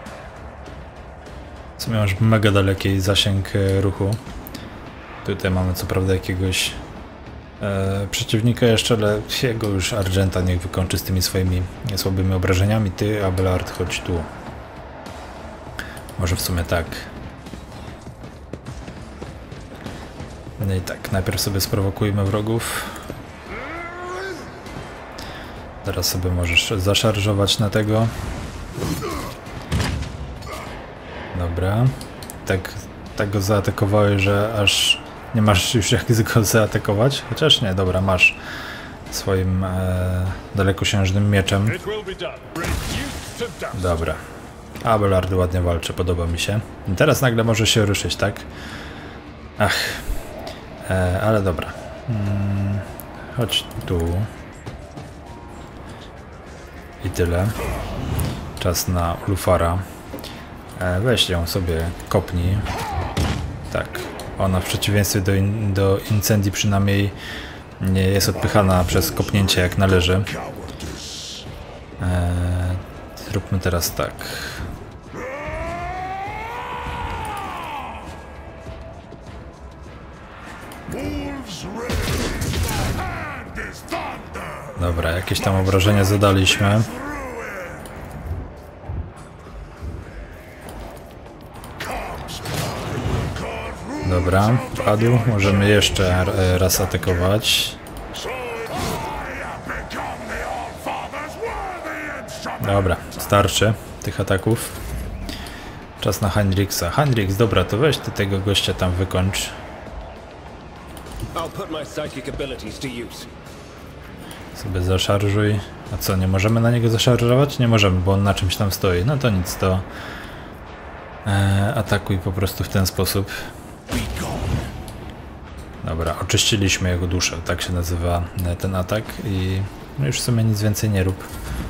W sumie masz mega daleki zasięg ruchu. Tutaj mamy co prawda jakiegoś e, przeciwnika jeszcze, ale jego już Argenta niech wykończy z tymi swoimi słabymi obrażeniami. Ty, Abelard, chodź tu. Może w sumie tak. No i tak, najpierw sobie sprowokujmy wrogów. Teraz sobie możesz zaszarżować na tego. Dobra. Tak, tak go zaatakowałeś, że aż nie masz już jak go zaatakować. Chociaż nie, dobra, masz swoim e, dalekosiężnym mieczem. Dobra. Abelard ładnie walczy, podoba mi się. I teraz nagle może się ruszyć, tak? Ach. E, ale dobra. Hmm, chodź tu. I tyle. Czas na Ulfara. E, weź ją sobie, kopnij. Tak. Ona w przeciwieństwie do, in, do Incendii przynajmniej nie jest odpychana przez kopnięcie jak należy. E, zróbmy teraz tak. Dobra, jakieś tam obrażenia zadaliśmy. Dobra, padł. Możemy jeszcze raz atakować. Dobra, starczy tych ataków. Czas na Heinrichsa. Heinrichs, dobra, to weź ty tego gościa tam wykończ. Sobie zaszarżuj. A co, nie możemy na niego zaszarżować? Nie możemy, bo on na czymś tam stoi. No to nic, to e, atakuj po prostu w ten sposób. Dobra, oczyściliśmy jego duszę, tak się nazywa ten atak i no już w sumie nic więcej nie rób.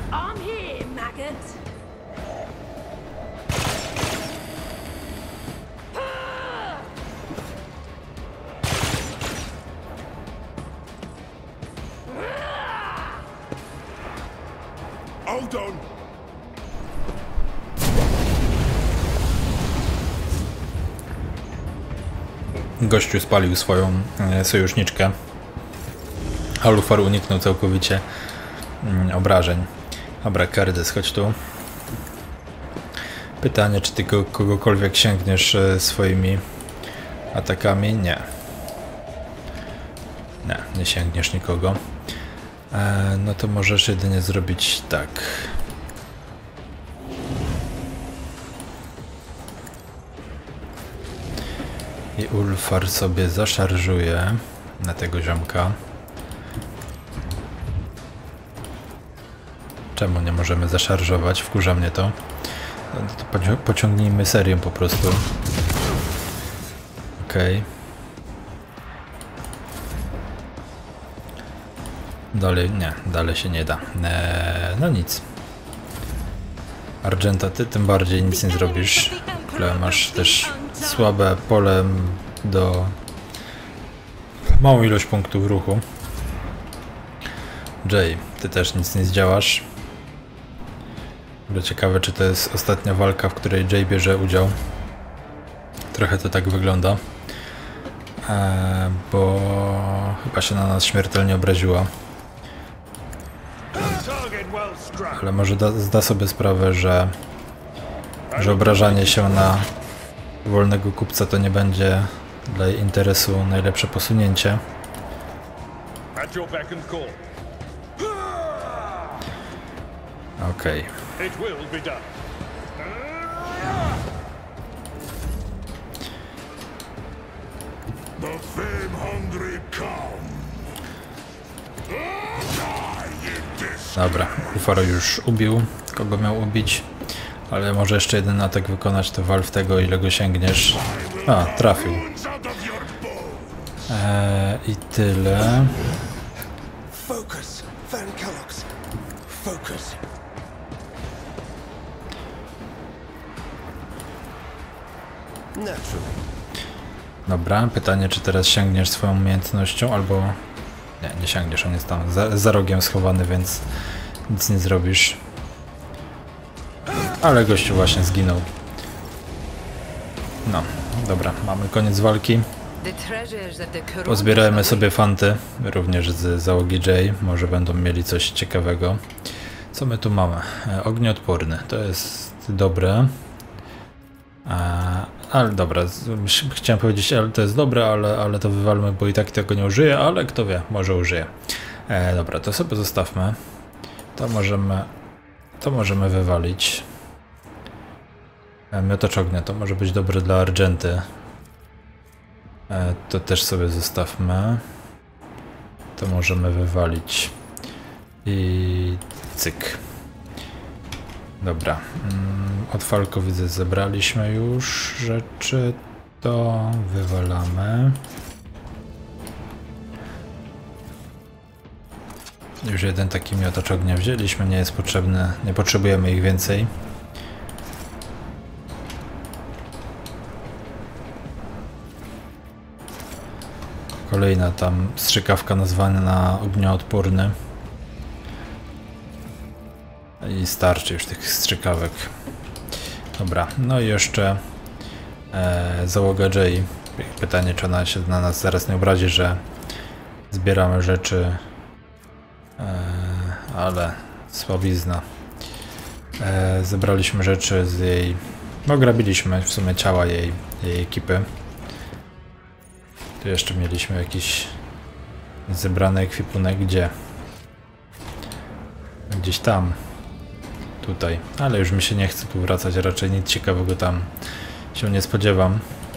Gościu spalił swoją e, sojuszniczkę. Alufar uniknął całkowicie mm, obrażeń. Dobra, Kerdes, chodź tu. Pytanie, czy ty kogokolwiek sięgniesz e, swoimi atakami? Nie. Nie, nie sięgniesz nikogo. E, no to możesz jedynie zrobić tak. I Ulfar sobie zaszarżuje na tego ziomka. Czemu nie możemy zaszarżować? Wkurza mnie to. No to pociągnijmy serię po prostu. Okej. Okay. Dalej, nie, dalej się nie da. Eee, no nic. Argenta, ty tym bardziej nic nie zrobisz. Ale masz też słabe pole do... małą ilość punktów ruchu. Jay, ty też nic nie zdziałasz. Było ciekawe, czy to jest ostatnia walka, w której Jay bierze udział. Trochę to tak wygląda. Eee, bo chyba się na nas śmiertelnie obraziła. Ale może da, zda sobie sprawę, że, że obrażanie się na wolnego kupca to nie będzie dla jej interesu najlepsze posunięcie. Okej. Okay. Dobra, Ulfar już ubił, kogo miał ubić, ale może jeszcze jeden atak wykonać, to wal w tego, ile go sięgniesz. A, trafił. Eee, I tyle. Dobra, pytanie, czy teraz sięgniesz swoją umiejętnością, albo... Nie, nie sięgniesz, on jest tam za, za rogiem schowany, więc nic nie zrobisz. Ale gościu właśnie zginął. No, dobra, mamy koniec walki. Pozbierajmy sobie fanty, również z załogi Jay, może będą mieli coś ciekawego. Co my tu mamy? E, ognioodporny, to jest dobre. E, ale dobra, chciałem powiedzieć, ale to jest dobre, ale, ale to wywalmy, bo i tak tego nie użyję, ale kto wie, może użyję. E, dobra, to sobie zostawmy. To możemy, to możemy wywalić. E, miotacz ognia, to może być dobre dla Argenty. E, to też sobie zostawmy. To możemy wywalić. I cyk. Dobra. Od Falco widzę, zebraliśmy już rzeczy. To wywalamy. Już jeden taki miotacz ognia wzięliśmy, nie jest potrzebny, nie potrzebujemy ich więcej. Kolejna tam strzykawka nazwana na ognioodporny. I starczy już tych strzykawek. Dobra, no i jeszcze e, załoga Jay. Pytanie, czy ona się na nas zaraz nie obrazi, że zbieramy rzeczy, e, ale słabizna. E, zebraliśmy rzeczy z jej... No, grabiliśmy w sumie ciała jej, jej ekipy. Tu jeszcze mieliśmy jakiś zebrany ekwipunek, gdzie? Gdzieś tam. Tutaj. Ale już mi się nie chce tu wracać, raczej nic ciekawego tam się nie spodziewam.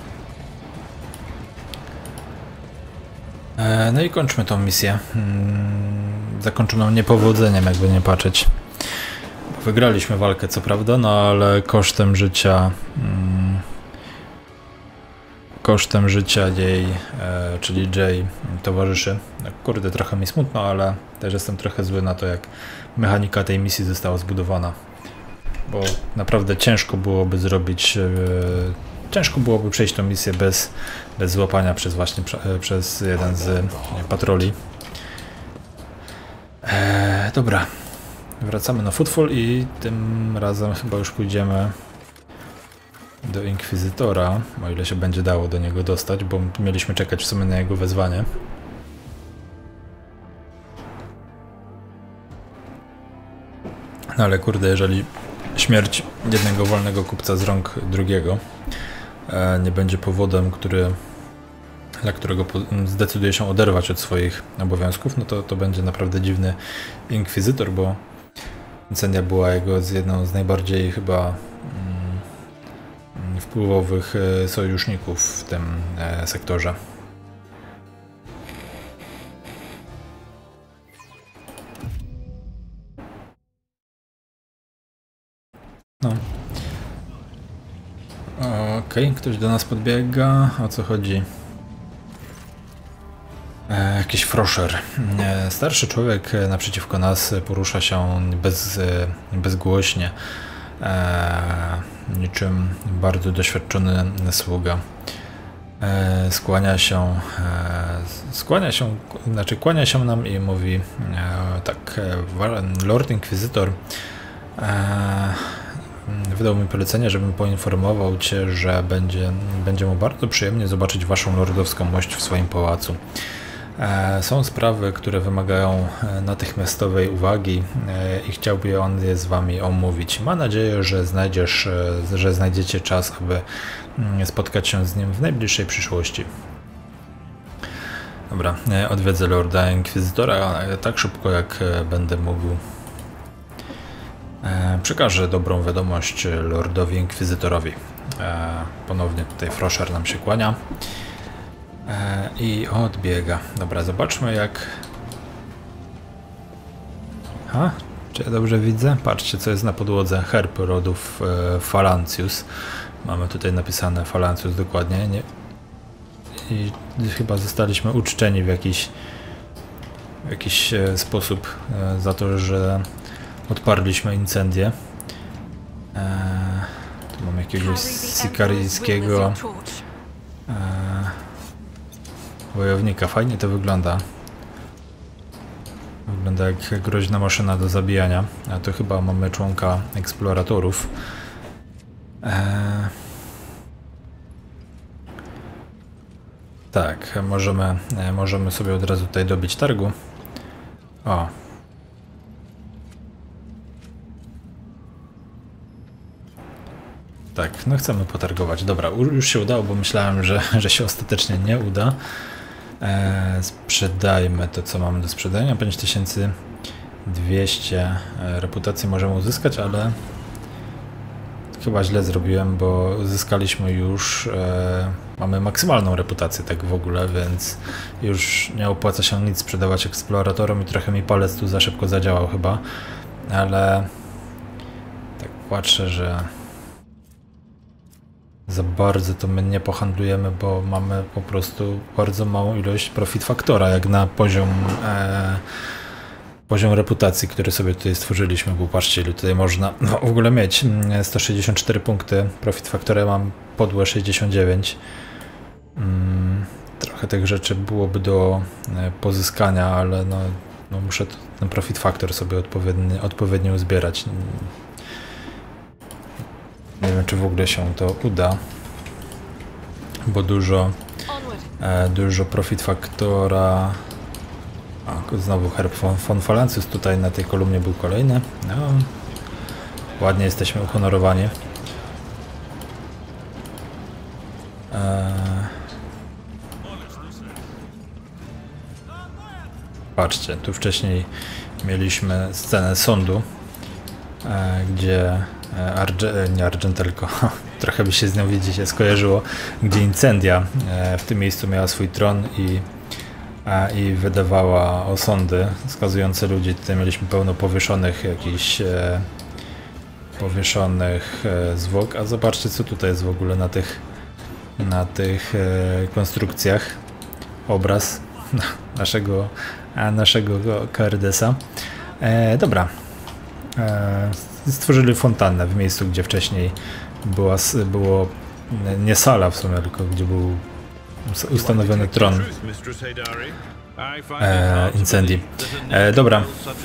E, no i kończmy tą misję. Hmm, zakończoną niepowodzeniem, jakby nie patrzeć. Wygraliśmy walkę, co prawda, no ale kosztem życia... Hmm, kosztem życia jej, e, czyli Jay, towarzyszy. No, kurde, trochę mi smutno, ale też jestem trochę zły na to, jak mechanika tej misji została zbudowana. Bo naprawdę ciężko byłoby zrobić, e, ciężko byłoby przejść tą misję bez, bez złapania przez właśnie prze, przez jeden z e, patroli. E, dobra, wracamy na Footfall i tym razem chyba już pójdziemy do Inkwizytora, o ile się będzie dało do niego dostać, bo mieliśmy czekać w sumie na jego wezwanie. No ale kurde, jeżeli śmierć jednego wolnego kupca z rąk drugiego e, nie będzie powodem, który, dla którego po, zdecyduje się oderwać od swoich obowiązków, no to to będzie naprawdę dziwny Inkwizytor, bo Incendia była jego z jedną z najbardziej chyba mm, wpływowych sojuszników w tym e, sektorze. No. Okej, okay, ktoś do nas podbiega. O co chodzi? E, jakiś frosher. E, starszy człowiek naprzeciwko nas porusza się bez, e, bezgłośnie. E, niczym bardzo doświadczony sługa. E, skłania się, e, skłania się, znaczy kłania się nam i mówi e, tak, e, Lord Inkwizytor e, wydał mi polecenie, żebym poinformował Cię, że będzie, będzie mu bardzo przyjemnie zobaczyć Waszą lordowską mość w swoim pałacu. Są sprawy, które wymagają natychmiastowej uwagi i chciałby on je z Wami omówić. Ma nadzieję, że znajdziesz, że znajdziecie czas, aby spotkać się z nim w najbliższej przyszłości. Dobra, odwiedzę Lorda Inkwizytora tak szybko, jak będę mógł. Przekażę dobrą wiadomość Lordowi Inkwizytorowi. Ponownie tutaj Frosher nam się kłania. I odbiega. Dobra, zobaczmy jak... Ha? Czy ja dobrze widzę? Patrzcie, co jest na podłodze. Herb rodów e, Falancius. Mamy tutaj napisane Falancius dokładnie. Nie... I chyba zostaliśmy uczczeni w jakiś, w jakiś e, sposób e, za to, że odparliśmy incendię. E, tu mam jakiegoś sykaryjskiego e, wojownika. Fajnie to wygląda. Wygląda jak groźna maszyna do zabijania. A to chyba mamy członka eksploratorów. Eee... Tak, możemy, możemy sobie od razu tutaj dobić targu. O. Tak, no chcemy potargować. Dobra, już się udało, bo myślałem, że, że się ostatecznie nie uda. Eee, sprzedajmy to, co mamy do sprzedania. pięć tysięcy dwieście reputacji możemy uzyskać, ale chyba źle zrobiłem, bo uzyskaliśmy już, e, mamy maksymalną reputację tak w ogóle, więc już nie opłaca się nic sprzedawać eksploratorom i trochę mi palec tu za szybko zadziałał chyba, ale tak patrzę, że za bardzo to my nie pohandlujemy, bo mamy po prostu bardzo małą ilość profit faktora, jak na poziom e, poziom reputacji, który sobie tutaj stworzyliśmy, bo patrzcie, ile tutaj można no, w ogóle mieć. sto sześćdziesiąt cztery punkty profit faktora, mam podłe sześćdziesiąt dziewięć. Hmm, trochę tych rzeczy byłoby do pozyskania, ale no, no muszę ten profit faktor sobie odpowiednio, odpowiednio uzbierać. Nie wiem, czy w ogóle się to uda, bo dużo, e, dużo profit faktora. O, znowu herb von Falancius tutaj na tej kolumnie był kolejny. No, ładnie jesteśmy uhonorowani. E, Patrzcie, tu wcześniej mieliśmy scenę sądu, e, gdzie e, Arge, nie Argentelko, trochę by się z nią widzicie skojarzyło, gdzie Incendia e, w tym miejscu miała swój tron i, e, i wydawała osądy skazujące ludzi. Tutaj mieliśmy pełno powieszonych jakichś e, powieszonych e, zwłok, a zobaczcie, co tutaj jest w ogóle na tych na tych e, konstrukcjach. Obraz naszego, naszego Caerdesa. E, dobra. E, stworzyli fontannę w miejscu, gdzie wcześniej była, było nie sala w sumie, tylko gdzie był ustanowiony tron e, Incendi. E, dobra.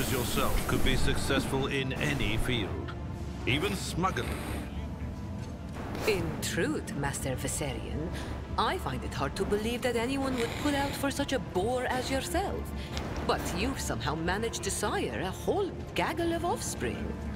In truth, Master Viserion, I find it hard to believe that anyone would put out for such a bore as yourself. But you've somehow managed to sire a whole gaggle of offspring.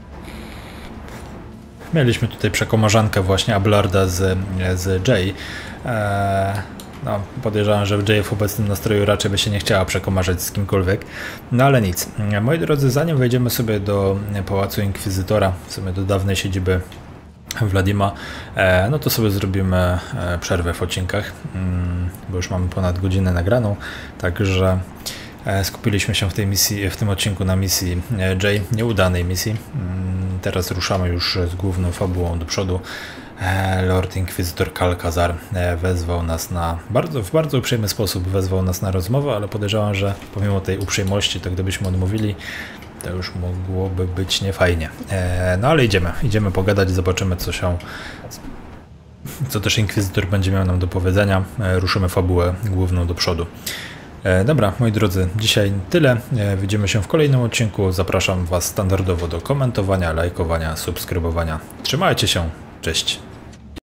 Mieliśmy tutaj przekomarzankę właśnie Ablarda z, z Jay. Eee, no, podejrzewam, że Jay w obecnym nastroju raczej by się nie chciała przekomarzać z kimkolwiek. No ale nic. Moi drodzy, zanim wejdziemy sobie do Pałacu Inkwizytora, w sumie do dawnej siedziby Wladima, e, no to sobie zrobimy e, przerwę w odcinkach, mm, bo już mamy ponad godzinę nagraną, także e, skupiliśmy się w tej misji, w tym odcinku na misji e, Jay, nieudanej misji. Mm, teraz ruszamy już z główną fabułą do przodu. E, Lord Inkwizytor Kalkazar e, wezwał nas na, bardzo, w bardzo uprzejmy sposób wezwał nas na rozmowę, ale podejrzewam, że pomimo tej uprzejmości, to gdybyśmy odmówili, to już mogłoby być niefajnie. E, no ale idziemy, idziemy pogadać, zobaczymy, co się, co też Inkwizytor będzie miał nam do powiedzenia. E, ruszymy fabułę główną do przodu. E, dobra, moi drodzy, dzisiaj tyle. E, widzimy się w kolejnym odcinku. Zapraszam Was standardowo do komentowania, lajkowania, subskrybowania. Trzymajcie się, cześć!